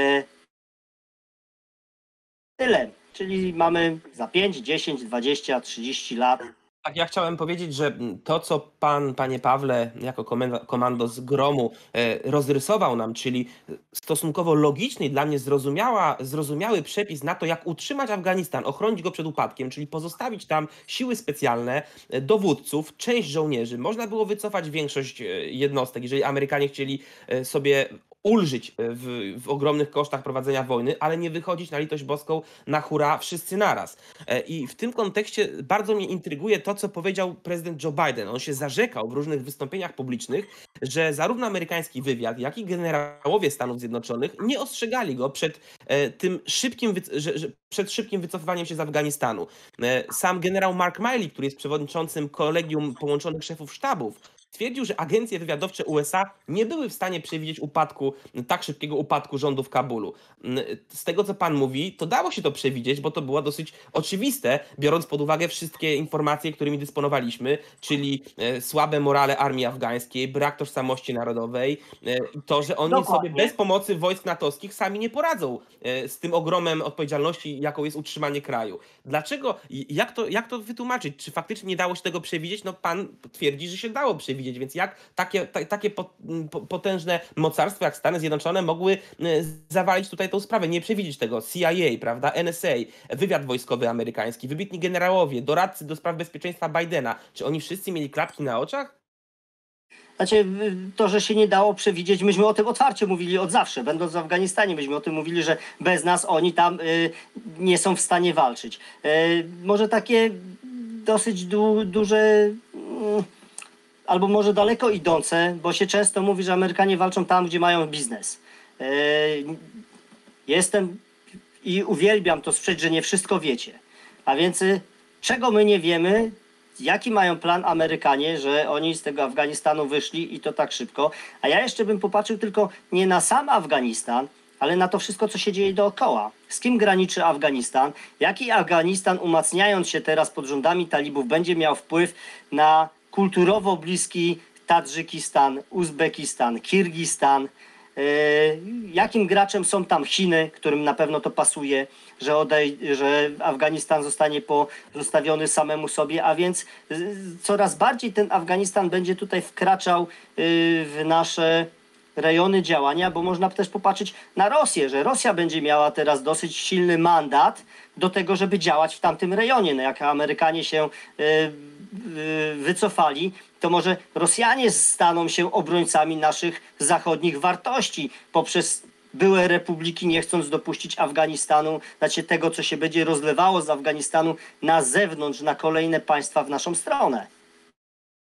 Tyle. Czyli mamy za 5, 10, 20, 30 lat. Tak, ja chciałem powiedzieć, że to, co pan, panie Pawle, jako komandos Gromu rozrysował nam, czyli stosunkowo logiczny i dla mnie zrozumiały przepis na to, jak utrzymać Afganistan, ochronić go przed upadkiem, czyli pozostawić tam siły specjalne, dowódców, część żołnierzy. Można było wycofać większość jednostek, jeżeli Amerykanie chcieli sobie ulżyć w ogromnych kosztach prowadzenia wojny, ale nie wychodzić na litość boską na hura wszyscy naraz. I w tym kontekście bardzo mnie intryguje to, co powiedział prezydent Joe Biden. On się zarzekał w różnych wystąpieniach publicznych, że zarówno amerykański wywiad, jak i generałowie Stanów Zjednoczonych nie ostrzegali go przed tym przed szybkim wycofywaniem się z Afganistanu. Sam generał Mark Milley, który jest przewodniczącym Kolegium Połączonych Szefów Sztabów, twierdził, że agencje wywiadowcze USA nie były w stanie przewidzieć tak szybkiego upadku rządu w Kabulu. Z tego, co pan mówi, to dało się to przewidzieć, bo to było dosyć oczywiste, biorąc pod uwagę wszystkie informacje, którymi dysponowaliśmy, czyli słabe morale armii afgańskiej, brak tożsamości narodowej i to, że oni Dokładnie. sobie bez pomocy wojsk natowskich sami nie poradzą z tym ogromem odpowiedzialności, jaką jest utrzymanie kraju. Dlaczego? Jak to wytłumaczyć? Czy faktycznie nie dało się tego przewidzieć? No pan twierdzi, że się dało przewidzieć, więc jak takie potężne mocarstwa jak Stany Zjednoczone mogły zawalić tutaj tą sprawę, nie przewidzieć tego? CIA, prawda, NSA, wywiad wojskowy amerykański, wybitni generałowie, doradcy do spraw bezpieczeństwa Bidena. Czy oni wszyscy mieli klapki na oczach? Znaczy, to, że się nie dało przewidzieć, myśmy o tym otwarcie mówili od zawsze. Będąc w Afganistanie, myśmy o tym mówili, że bez nas oni tam nie są w stanie walczyć. Może takie dosyć duże, albo może daleko idące, bo się często mówi, że Amerykanie walczą tam, gdzie mają biznes. Jestem i uwielbiam to słyszeć, że nie wszystko wiecie. A więc czego my nie wiemy, jaki mają plan Amerykanie, że oni z tego Afganistanu wyszli i to tak szybko. A ja jeszcze bym popatrzył tylko nie na sam Afganistan, ale na to wszystko, co się dzieje dookoła. Z kim graniczy Afganistan? Jaki Afganistan, umacniając się teraz pod rządami talibów, będzie miał wpływ na kulturowo bliski Tadżykistan, Uzbekistan, Kirgistan? Jakim graczem są tam Chiny, którym na pewno to pasuje, że Afganistan zostanie pozostawiony samemu sobie, a więc coraz bardziej ten Afganistan będzie tutaj wkraczał w nasze rejony działania, bo można też popatrzeć na Rosję, że Rosja będzie miała teraz dosyć silny mandat do tego, żeby działać w tamtym rejonie. No jak Amerykanie się wycofali, to może Rosjanie staną się obrońcami naszych zachodnich wartości poprzez były republiki, nie chcąc dopuścić Afganistanu, znaczy tego, co się będzie rozlewało z Afganistanu na zewnątrz, na kolejne państwa w naszą stronę.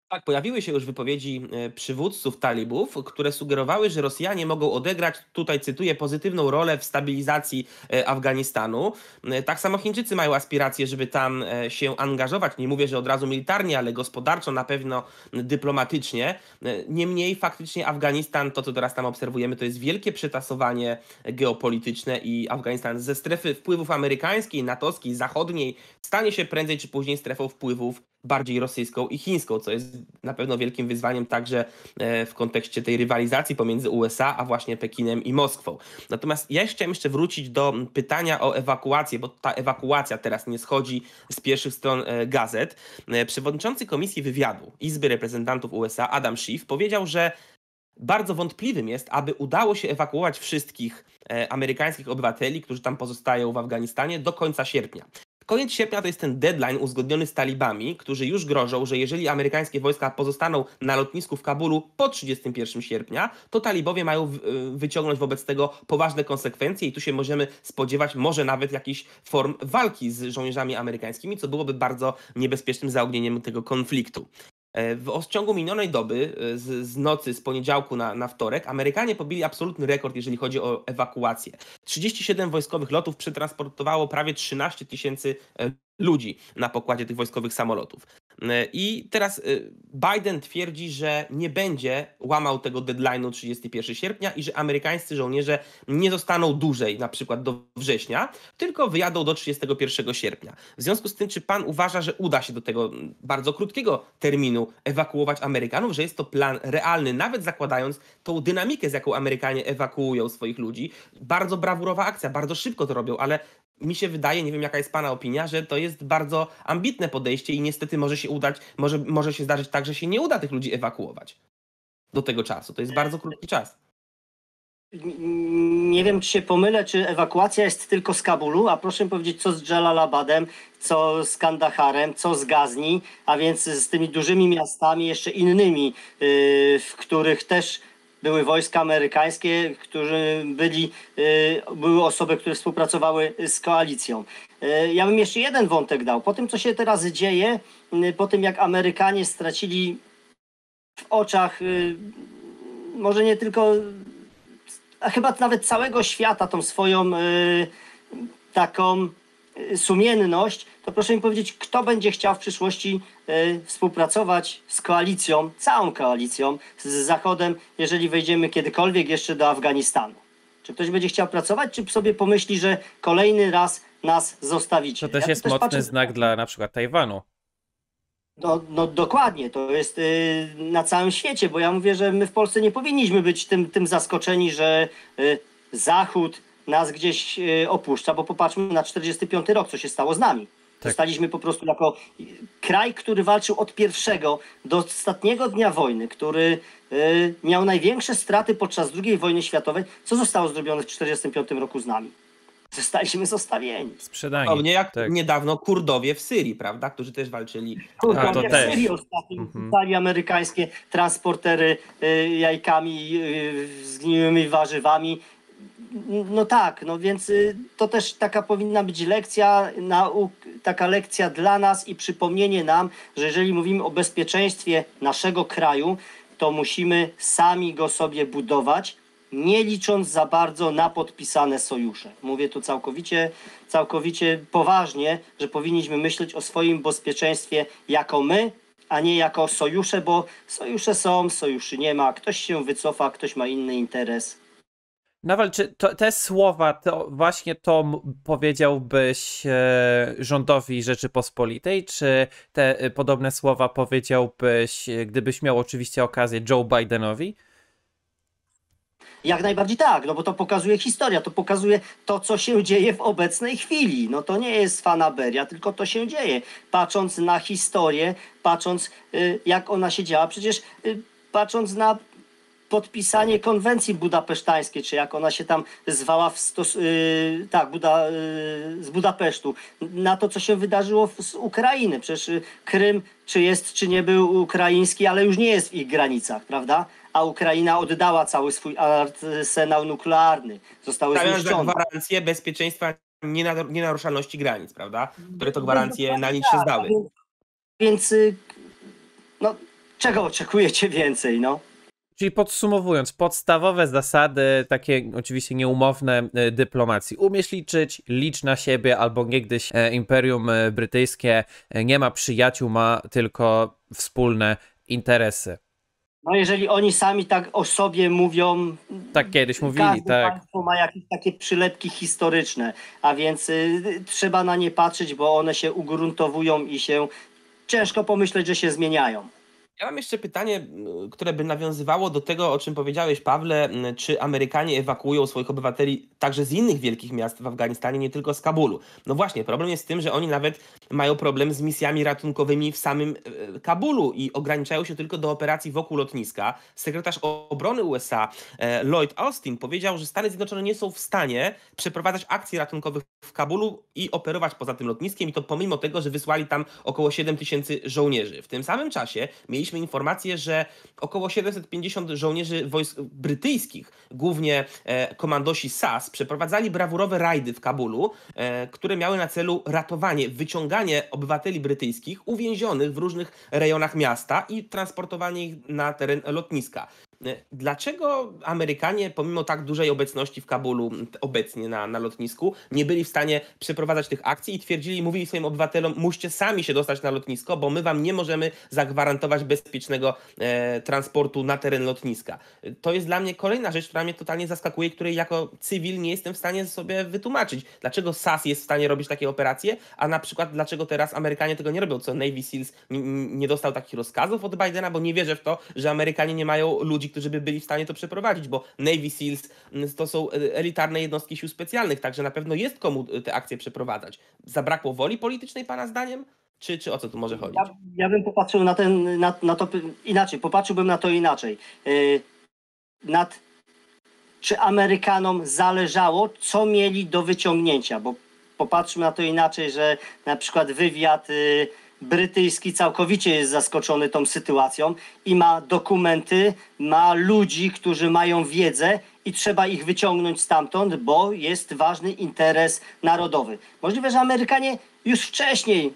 Tak, pojawiły się już wypowiedzi przywódców talibów, które sugerowały, że Rosjanie mogą odegrać, tutaj cytuję, pozytywną rolę w stabilizacji Afganistanu. Tak samo Chińczycy mają aspiracje, żeby tam się angażować. Nie mówię, że od razu militarnie, ale gospodarczo, na pewno dyplomatycznie. Niemniej faktycznie Afganistan, to co teraz tam obserwujemy, to jest wielkie przetasowanie geopolityczne i Afganistan ze strefy wpływów amerykańskiej, natowskiej, zachodniej stanie się prędzej czy później strefą wpływów bardziej rosyjską i chińską, co jest na pewno wielkim wyzwaniem także w kontekście tej rywalizacji pomiędzy USA, a właśnie Pekinem i Moskwą. Natomiast ja chciałem jeszcze wrócić do pytania o ewakuację, bo ta ewakuacja teraz nie schodzi z pierwszych stron gazet. Przewodniczący Komisji Wywiadu Izby Reprezentantów USA Adam Schiff powiedział, że bardzo wątpliwym jest, aby udało się ewakuować wszystkich amerykańskich obywateli, którzy tam pozostają w Afganistanie do końca sierpnia. Koniec sierpnia to jest ten deadline uzgodniony z talibami, którzy już grożą, że jeżeli amerykańskie wojska pozostaną na lotnisku w Kabulu po 31 sierpnia, to talibowie mają wyciągnąć wobec tego poważne konsekwencje i tu się możemy spodziewać może nawet jakichś form walki z żołnierzami amerykańskimi, co byłoby bardzo niebezpiecznym zaognieniem tego konfliktu. W ciągu minionej doby, z nocy z poniedziałku na wtorek, Amerykanie pobili absolutny rekord, jeżeli chodzi o ewakuację. 37 wojskowych lotów przetransportowało prawie 13 000 ludzi na pokładzie tych wojskowych samolotów. I teraz Biden twierdzi, że nie będzie łamał tego deadline'u 31 sierpnia i że amerykańscy żołnierze nie zostaną dłużej, na przykład do września, tylko wyjadą do 31 sierpnia. W związku z tym, czy pan uważa, że uda się do tego bardzo krótkiego terminu ewakuować Amerykanów, że jest to plan realny, nawet zakładając tą dynamikę, z jaką Amerykanie ewakuują swoich ludzi? Bardzo brawurowa akcja, bardzo szybko to robią, ale mi się wydaje, nie wiem jaka jest pana opinia, że to jest bardzo ambitne podejście i niestety może się udać, może się zdarzyć tak, że się nie uda tych ludzi ewakuować do tego czasu. To jest bardzo krótki czas. Nie wiem, czy się pomylę, czy ewakuacja jest tylko z Kabulu, a proszę mi powiedzieć, co z Jalalabadem, co z Kandaharem, co z Gazni, a więc z tymi dużymi miastami, jeszcze innymi, w których też były wojska amerykańskie, były osoby, które współpracowały z koalicją. Ja bym jeszcze jeden wątek dał. Po tym, co się teraz dzieje, po tym jak Amerykanie stracili w oczach może nie tylko, a chyba nawet całego świata tą swoją taką sumienność, to proszę mi powiedzieć, kto będzie chciał w przyszłości współpracować z koalicją, całą koalicją, z Zachodem, jeżeli wejdziemy kiedykolwiek jeszcze do Afganistanu. Czy ktoś będzie chciał pracować, czy sobie pomyśli, że kolejny raz nas zostawicie? To też jest mocny znak dla na przykład Tajwanu. No dokładnie, to jest na całym świecie, bo ja mówię, że my w Polsce nie powinniśmy być tym zaskoczeni, że Zachód nas gdzieś opuszcza, bo popatrzmy na 45 rok, co się stało z nami. Tak. Zostaliśmy po prostu jako kraj, który walczył od pierwszego do ostatniego dnia wojny, który miał największe straty podczas II wojny światowej. Co zostało zrobione w 45 roku z nami? Zostaliśmy zostawieni. Sprzedani. Podobnie jak tak. niedawno Kurdowie w Syrii, prawda, którzy też walczyli. A, to w też. Syrii ostatnio wrzucali amerykańskie transportery jajkami, zgniłymi warzywami. No tak, no więc to też taka powinna być lekcja, taka lekcja dla nas i przypomnienie nam, że jeżeli mówimy o bezpieczeństwie naszego kraju, to musimy sami go sobie budować, nie licząc za bardzo na podpisane sojusze. Mówię tu całkowicie poważnie, że powinniśmy myśleć o swoim bezpieczeństwie jako my, a nie jako sojusze, bo sojusze są, sojuszy nie ma, ktoś się wycofa, ktoś ma inny interes. Nawal, czy te słowa, to właśnie to powiedziałbyś rządowi Rzeczypospolitej, czy te podobne słowa powiedziałbyś, gdybyś miał oczywiście okazję, Joe Bidenowi? Jak najbardziej tak, no bo to pokazuje historia, to pokazuje to, co się dzieje w obecnej chwili. No to nie jest fanaberia, tylko to się dzieje. Patrząc na historię, patrząc jak ona się działa, przecież patrząc na podpisanie konwencji budapesztańskiej, czy jak ona się tam zwała z Budapesztu, na to, co się wydarzyło z Ukrainy. Przecież Krym, czy jest, czy nie był ukraiński, ale już nie jest w ich granicach, prawda? A Ukraina oddała cały swój arsenał nuklearny. Zostały Stawiając za zniszczone. gwarancję bezpieczeństwa nienaruszalności granic, prawda? Które to gwarancje na nic się zdały. Więc no, czego oczekujecie więcej, no? Czyli podsumowując, podstawowe zasady, takie oczywiście nieumowne dyplomacji. Umiesz liczyć, licz na siebie, albo niegdyś Imperium Brytyjskie nie ma przyjaciół, ma tylko wspólne interesy. No jeżeli oni sami tak o sobie mówią, Tak kiedyś mówili, każde tak. państwo ma jakieś takie przylepki historyczne, a więc trzeba na nie patrzeć, bo one się ugruntowują i się ciężko pomyśleć, że się zmieniają. Ja mam jeszcze pytanie, które by nawiązywało do tego, o czym powiedziałeś, Pawle, czy Amerykanie ewakuują swoich obywateli także z innych wielkich miast w Afganistanie, nie tylko z Kabulu. No właśnie, problem jest w tym, że oni nawet mają problem z misjami ratunkowymi w samym Kabulu i ograniczają się tylko do operacji wokół lotniska. Sekretarz obrony USA Lloyd Austin powiedział, że Stany Zjednoczone nie są w stanie przeprowadzać akcji ratunkowych w Kabulu i operować poza tym lotniskiem, i to pomimo tego, że wysłali tam około 7 000 żołnierzy. W tym samym czasie mieliśmy informację, że około 750 żołnierzy wojsk brytyjskich, głównie komandosi SAS, przeprowadzali brawurowe rajdy w Kabulu, które miały na celu ratowanie, wyciąganie obywateli brytyjskich uwięzionych w różnych rejonach miasta i transportowanie ich na teren lotniska. Dlaczego Amerykanie, pomimo tak dużej obecności w Kabulu obecnie na lotnisku, nie byli w stanie przeprowadzać tych akcji i twierdzili, mówili swoim obywatelom, musicie sami się dostać na lotnisko, bo my wam nie możemy zagwarantować bezpiecznego transportu na teren lotniska. To jest dla mnie kolejna rzecz, która mnie totalnie zaskakuje, której jako cywil nie jestem w stanie sobie wytłumaczyć. Dlaczego SAS jest w stanie robić takie operacje, a na przykład dlaczego teraz Amerykanie tego nie robią? Co Navy Seals nie dostał takich rozkazów od Bidena, bo nie wierzę w to, że Amerykanie nie mają ludzi, którzy by byli w stanie to przeprowadzić, bo Navy Seals to są elitarne jednostki sił specjalnych, także na pewno jest komu te akcje przeprowadzać. Zabrakło woli politycznej pana zdaniem? Czy o co tu może chodzić? Ja bym popatrzył na to inaczej, popatrzyłbym na to inaczej. Czy Amerykanom zależało, co mieli do wyciągnięcia, bo popatrzmy na to inaczej, że na przykład wywiad brytyjski całkowicie jest zaskoczony tą sytuacją i ma dokumenty, ma ludzi, którzy mają wiedzę i trzeba ich wyciągnąć stamtąd, bo jest ważny interes narodowy. Możliwe, że Amerykanie już wcześniej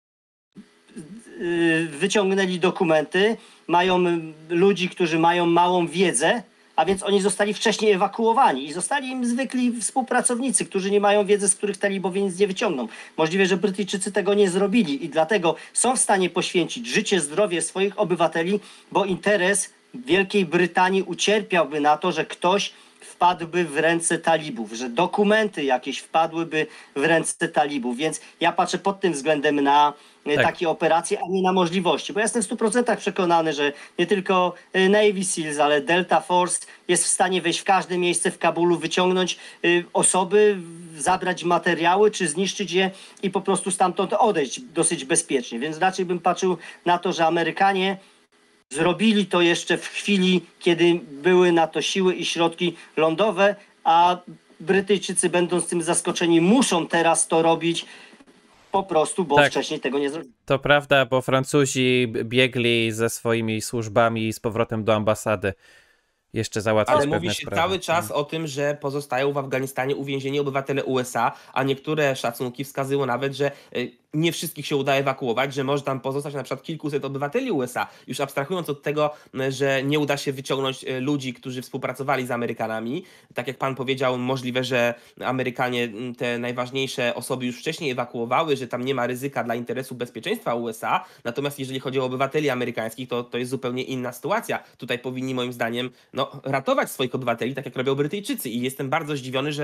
wyciągnęli dokumenty, mają ludzi, którzy mają małą wiedzę, a więc oni zostali wcześniej ewakuowani i zostali im zwykli współpracownicy, którzy nie mają wiedzy, z których talibowie nic nie wyciągną. Możliwe, że Brytyjczycy tego nie zrobili i dlatego są w stanie poświęcić życie, zdrowie swoich obywateli, bo interes Wielkiej Brytanii ucierpiałby na to, że ktoś wpadłby w ręce talibów, że dokumenty jakieś wpadłyby w ręce talibów. Więc ja patrzę pod tym względem na takie operacje, a nie na możliwości. Bo ja jestem w 100% przekonany, że nie tylko Navy Seals, ale Delta Force jest w stanie wejść w każde miejsce w Kabulu, wyciągnąć osoby, zabrać materiały, czy zniszczyć je i po prostu stamtąd odejść dosyć bezpiecznie. Więc raczej bym patrzył na to, że Amerykanie zrobili to jeszcze w chwili, kiedy były na to siły i środki lądowe, a Brytyjczycy, będąc tym zaskoczeni, muszą teraz to robić po prostu, bo wcześniej tego nie zrobili. To prawda, bo Francuzi biegli ze swoimi służbami z powrotem do ambasady. Jeszcze załatwiać Ale pewne mówi się sprawy. cały czas o tym, że pozostają w Afganistanie uwięzieni obywatele USA, a niektóre szacunki wskazują nawet, że nie wszystkich się uda ewakuować, że może tam pozostać na przykład kilkuset obywateli USA. Już abstrahując od tego, że nie uda się wyciągnąć ludzi, którzy współpracowali z Amerykanami. Tak jak pan powiedział, możliwe, że Amerykanie te najważniejsze osoby już wcześniej ewakuowały, że tam nie ma ryzyka dla interesu bezpieczeństwa USA. Natomiast jeżeli chodzi o obywateli amerykańskich, to jest zupełnie inna sytuacja. Tutaj powinni moim zdaniem ratować swoich obywateli, tak jak robią Brytyjczycy. I jestem bardzo zdziwiony,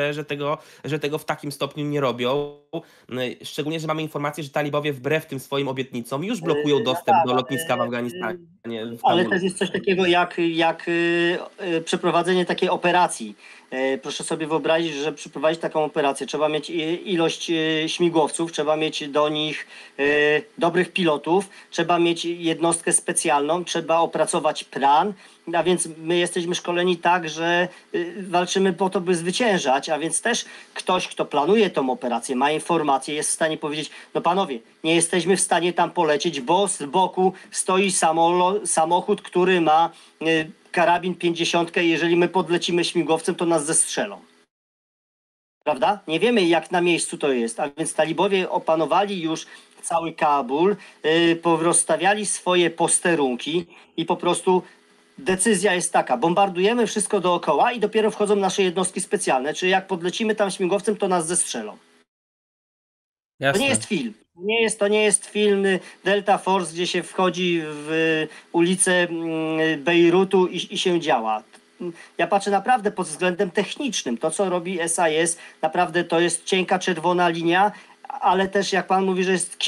że tego w takim stopniu nie robią. Szczególnie, że mamy informację, że talibowie wbrew tym swoim obietnicom już blokują dostęp do lotniska w Afganistanie. Ale też jest coś takiego jak przeprowadzenie takiej operacji. Proszę sobie wyobrazić, że przeprowadzić taką operację trzeba mieć ilość śmigłowców, trzeba mieć do nich dobrych pilotów, trzeba mieć jednostkę specjalną, trzeba opracować plan, a więc my jesteśmy szkoleni tak, że walczymy po to, by zwyciężać, a więc też ktoś, kto planuje tą operację, ma informacje, jest w stanie powiedzieć, no panowie, nie jesteśmy w stanie tam polecieć, bo z boku stoi samochód, który ma karabin 50, jeżeli my podlecimy śmigłowcem, to nas zestrzelą. prawda? Nie wiemy, jak na miejscu to jest, a więc talibowie opanowali już cały Kabul, porozstawiali swoje posterunki i po prostu decyzja jest taka, bombardujemy wszystko dookoła i dopiero wchodzą nasze jednostki specjalne, czyli jak podlecimy tam śmigłowcem, to nas zestrzelą. To Jasne. nie jest film. To nie jest film Delta Force, gdzie się wchodzi w ulicę Bejrutu i się działa. Ja patrzę naprawdę pod względem technicznym. To, co robi SAS, naprawdę to jest cienka czerwona linia, ale też jak pan mówi, że jest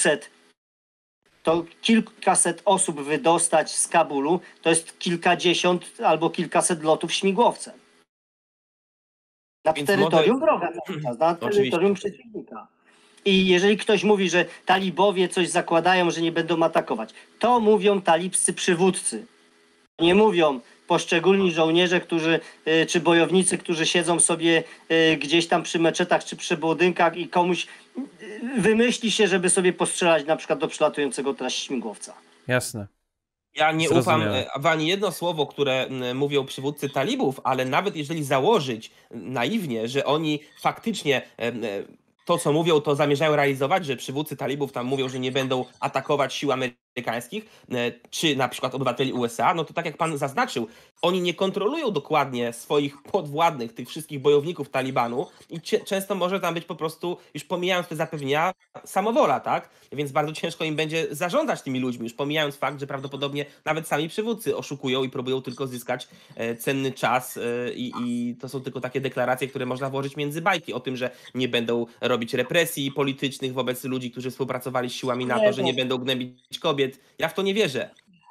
kilkaset osób wydostać z Kabulu, to jest kilkadziesiąt albo kilkaset lotów śmigłowcem. Na Więc terytorium może- wroga cały czas, na Oczywiście. terytorium przeciwnika. I jeżeli ktoś mówi, że talibowie coś zakładają, że nie będą atakować, to mówią talibscy przywódcy. Nie mówią poszczególni żołnierze, czy bojownicy, którzy siedzą sobie gdzieś tam przy meczetach czy przy budynkach i komuś wymyśli się, żeby sobie postrzelać na przykład do przylatującego teraz śmigłowca. Jasne. Ja nie Zrozumiałe. ufam w ani jedno słowo, które mówią przywódcy talibów, ale nawet jeżeli założyć naiwnie, że oni faktycznie to, co mówią, to zamierzają realizować, że przywódcy talibów tam mówią, że nie będą atakować sił amerykańskich, czy na przykład obywateli USA, no to tak jak pan zaznaczył, oni nie kontrolują dokładnie swoich podwładnych, tych wszystkich bojowników Talibanu i często może tam być po prostu, już pomijając te zapewnienia, samowola, tak? Więc bardzo ciężko im będzie zarządzać tymi ludźmi, już pomijając fakt, że prawdopodobnie nawet sami przywódcy oszukują i próbują tylko zyskać cenny czas i to są tylko takie deklaracje, które można włożyć między bajki o tym, że nie będą robić represji politycznych wobec ludzi, którzy współpracowali z siłami NATO, że nie będą gnębić kobiet. Ja w to nie wierzę.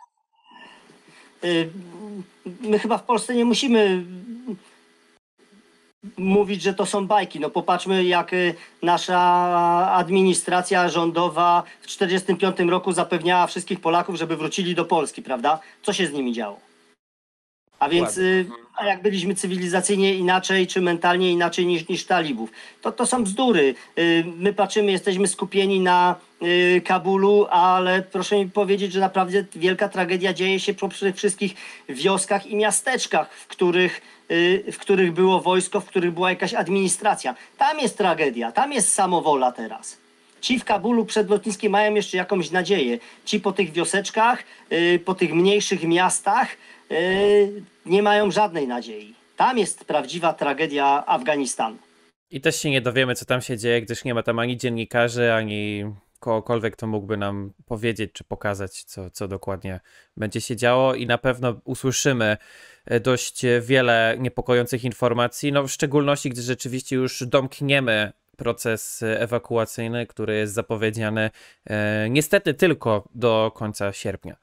My chyba w Polsce nie musimy mówić, że to są bajki. No popatrzmy, jak nasza administracja rządowa w 1945 roku zapewniała wszystkich Polaków, żeby wrócili do Polski, prawda? Co się z nimi działo? A więc, a jak byliśmy cywilizacyjnie inaczej, czy mentalnie inaczej niż talibów. To są bzdury. My patrzymy, jesteśmy skupieni na Kabulu, ale proszę mi powiedzieć, że naprawdę wielka tragedia dzieje się przy wszystkich wioskach i miasteczkach, w których było wojsko, w których była jakaś administracja. Tam jest tragedia, tam jest samowola teraz. Ci w Kabulu przed lotniskiem mają jeszcze jakąś nadzieję. Ci po tych wioseczkach, po tych mniejszych miastach nie mają żadnej nadziei. Tam jest prawdziwa tragedia Afganistanu. I też się nie dowiemy, co tam się dzieje, gdyż nie ma tam ani dziennikarzy, ani kogokolwiek, kto mógłby nam powiedzieć czy pokazać, co dokładnie będzie się działo i na pewno usłyszymy dość wiele niepokojących informacji, no w szczególności, gdy rzeczywiście już domkniemy proces ewakuacyjny, który jest zapowiedziany niestety tylko do końca sierpnia.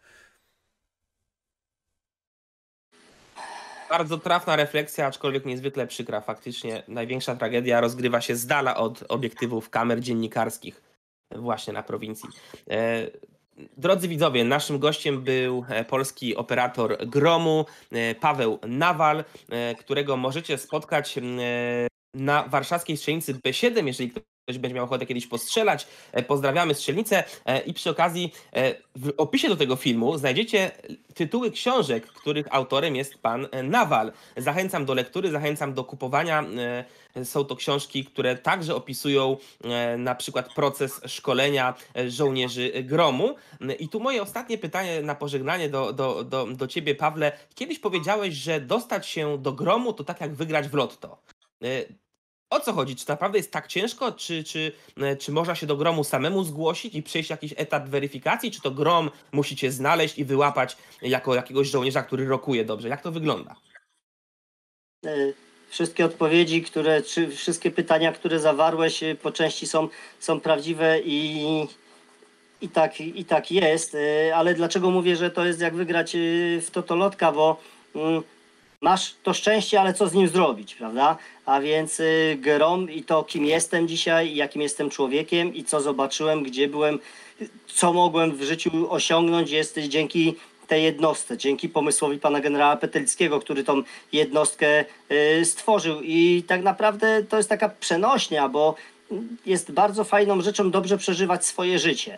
Bardzo trafna refleksja, aczkolwiek niezwykle przykra. Faktycznie największa tragedia rozgrywa się z dala od obiektywów kamer dziennikarskich właśnie na prowincji. Drodzy widzowie, naszym gościem był polski operator Gromu, Paweł Nawal, którego możecie spotkać na warszawskiej strzelnicy B7, jeżeli ktoś będzie miał ochotę kiedyś postrzelać. Pozdrawiamy strzelnicę i przy okazji w opisie do tego filmu znajdziecie tytuły książek, których autorem jest pan Nawal. Zachęcam do lektury, zachęcam do kupowania. Są to książki, które także opisują na przykład proces szkolenia żołnierzy Gromu. I tu moje ostatnie pytanie na pożegnanie do ciebie, Pawle. Kiedyś powiedziałeś, że dostać się do Gromu to tak jak wygrać w lotto. O co chodzi? Czy naprawdę jest tak ciężko? Czy można się do Gromu samemu zgłosić i przejść jakiś etap weryfikacji? Czy to Grom musi cię znaleźć i wyłapać jako jakiegoś żołnierza, który rokuje dobrze? Jak to wygląda? Wszystkie odpowiedzi, czy wszystkie pytania, które zawarłeś, po części są prawdziwe i tak jest. Ale dlaczego mówię, że to jest jak wygrać w totolotka, bo masz to szczęście, ale co z nim zrobić, prawda? A więc Grom i to, kim jestem dzisiaj, jakim jestem człowiekiem i co zobaczyłem, gdzie byłem, co mogłem w życiu osiągnąć, jest dzięki tej jednostce, dzięki pomysłowi pana generała Petelickiego, który tą jednostkę stworzył. I tak naprawdę to jest taka przenośnia, bo jest bardzo fajną rzeczą dobrze przeżywać swoje życie.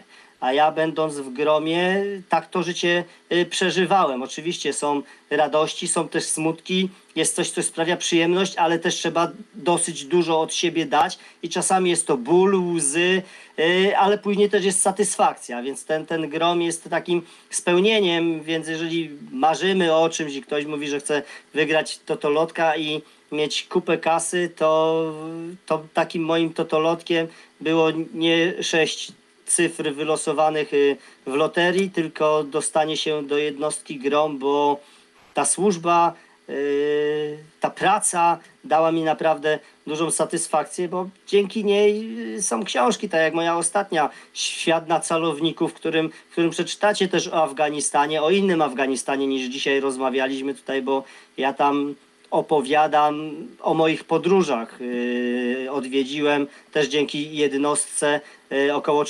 a ja będąc w gromie tak to życie przeżywałem. Oczywiście są radości, są też smutki, jest coś, co sprawia przyjemność, ale też trzeba dosyć dużo od siebie dać i czasami jest to ból, łzy, ale później też jest satysfakcja, więc ten grom jest takim spełnieniem, więc jeżeli marzymy o czymś i ktoś mówi, że chce wygrać totolotka i mieć kupę kasy, to takim moim totolotkiem było nie 6 cyfr wylosowanych w loterii, tylko dostanie się do jednostki grom, bo ta służba, ta praca dała mi naprawdę dużą satysfakcję, bo dzięki niej są książki, tak jak moja ostatnia, Świat na celowników, w którym przeczytacie też o Afganistanie, o innym Afganistanie niż dzisiaj rozmawialiśmy tutaj, bo ja tam opowiadam o moich podróżach. Odwiedziłem też dzięki jednostce około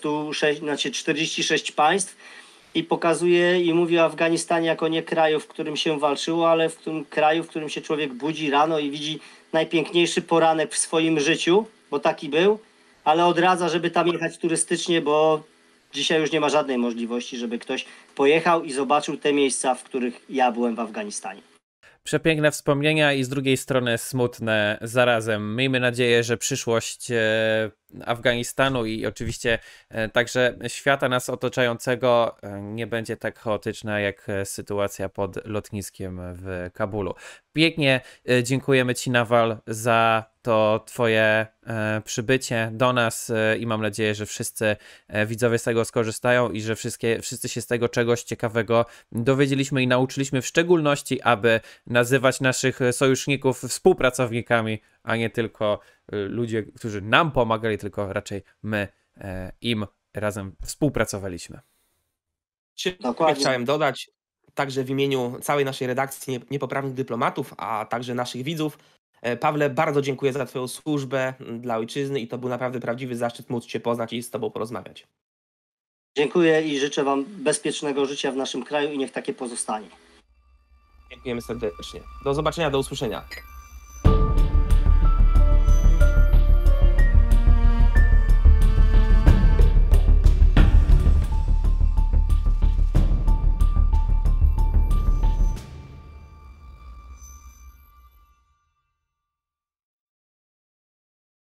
46 państw i pokazuję i mówię o Afganistanie jako nie kraju, w którym się walczyło, ale w tym kraju, w którym się człowiek budzi rano i widzi najpiękniejszy poranek w swoim życiu, bo taki był, ale odradza, żeby tam jechać turystycznie, bo dzisiaj już nie ma żadnej możliwości, żeby ktoś pojechał i zobaczył te miejsca, w których ja byłem w Afganistanie. Przepiękne wspomnienia i z drugiej strony smutne zarazem. Miejmy nadzieję, że przyszłość Afganistanu i oczywiście także świata nas otaczającego nie będzie tak chaotyczna jak sytuacja pod lotniskiem w Kabulu. Pięknie dziękujemy Ci, Nawal, za to Twoje przybycie do nas i mam nadzieję, że wszyscy widzowie z tego skorzystają i że wszyscy się z tego czegoś ciekawego dowiedzieliśmy i nauczyliśmy, w szczególności, aby nazywać naszych sojuszników współpracownikami, a nie tylko ludzie, którzy nam pomagali, tylko raczej my im razem współpracowaliśmy. Dokładnie. Chciałem dodać, także w imieniu całej naszej redakcji Niepoprawnych Dyplomatów, a także naszych widzów, Pawle, bardzo dziękuję za Twoją służbę dla ojczyzny i to był naprawdę prawdziwy zaszczyt móc Cię poznać i z Tobą porozmawiać. Dziękuję i życzę Wam bezpiecznego życia w naszym kraju i niech takie pozostanie. Dziękujemy serdecznie. Do zobaczenia, do usłyszenia.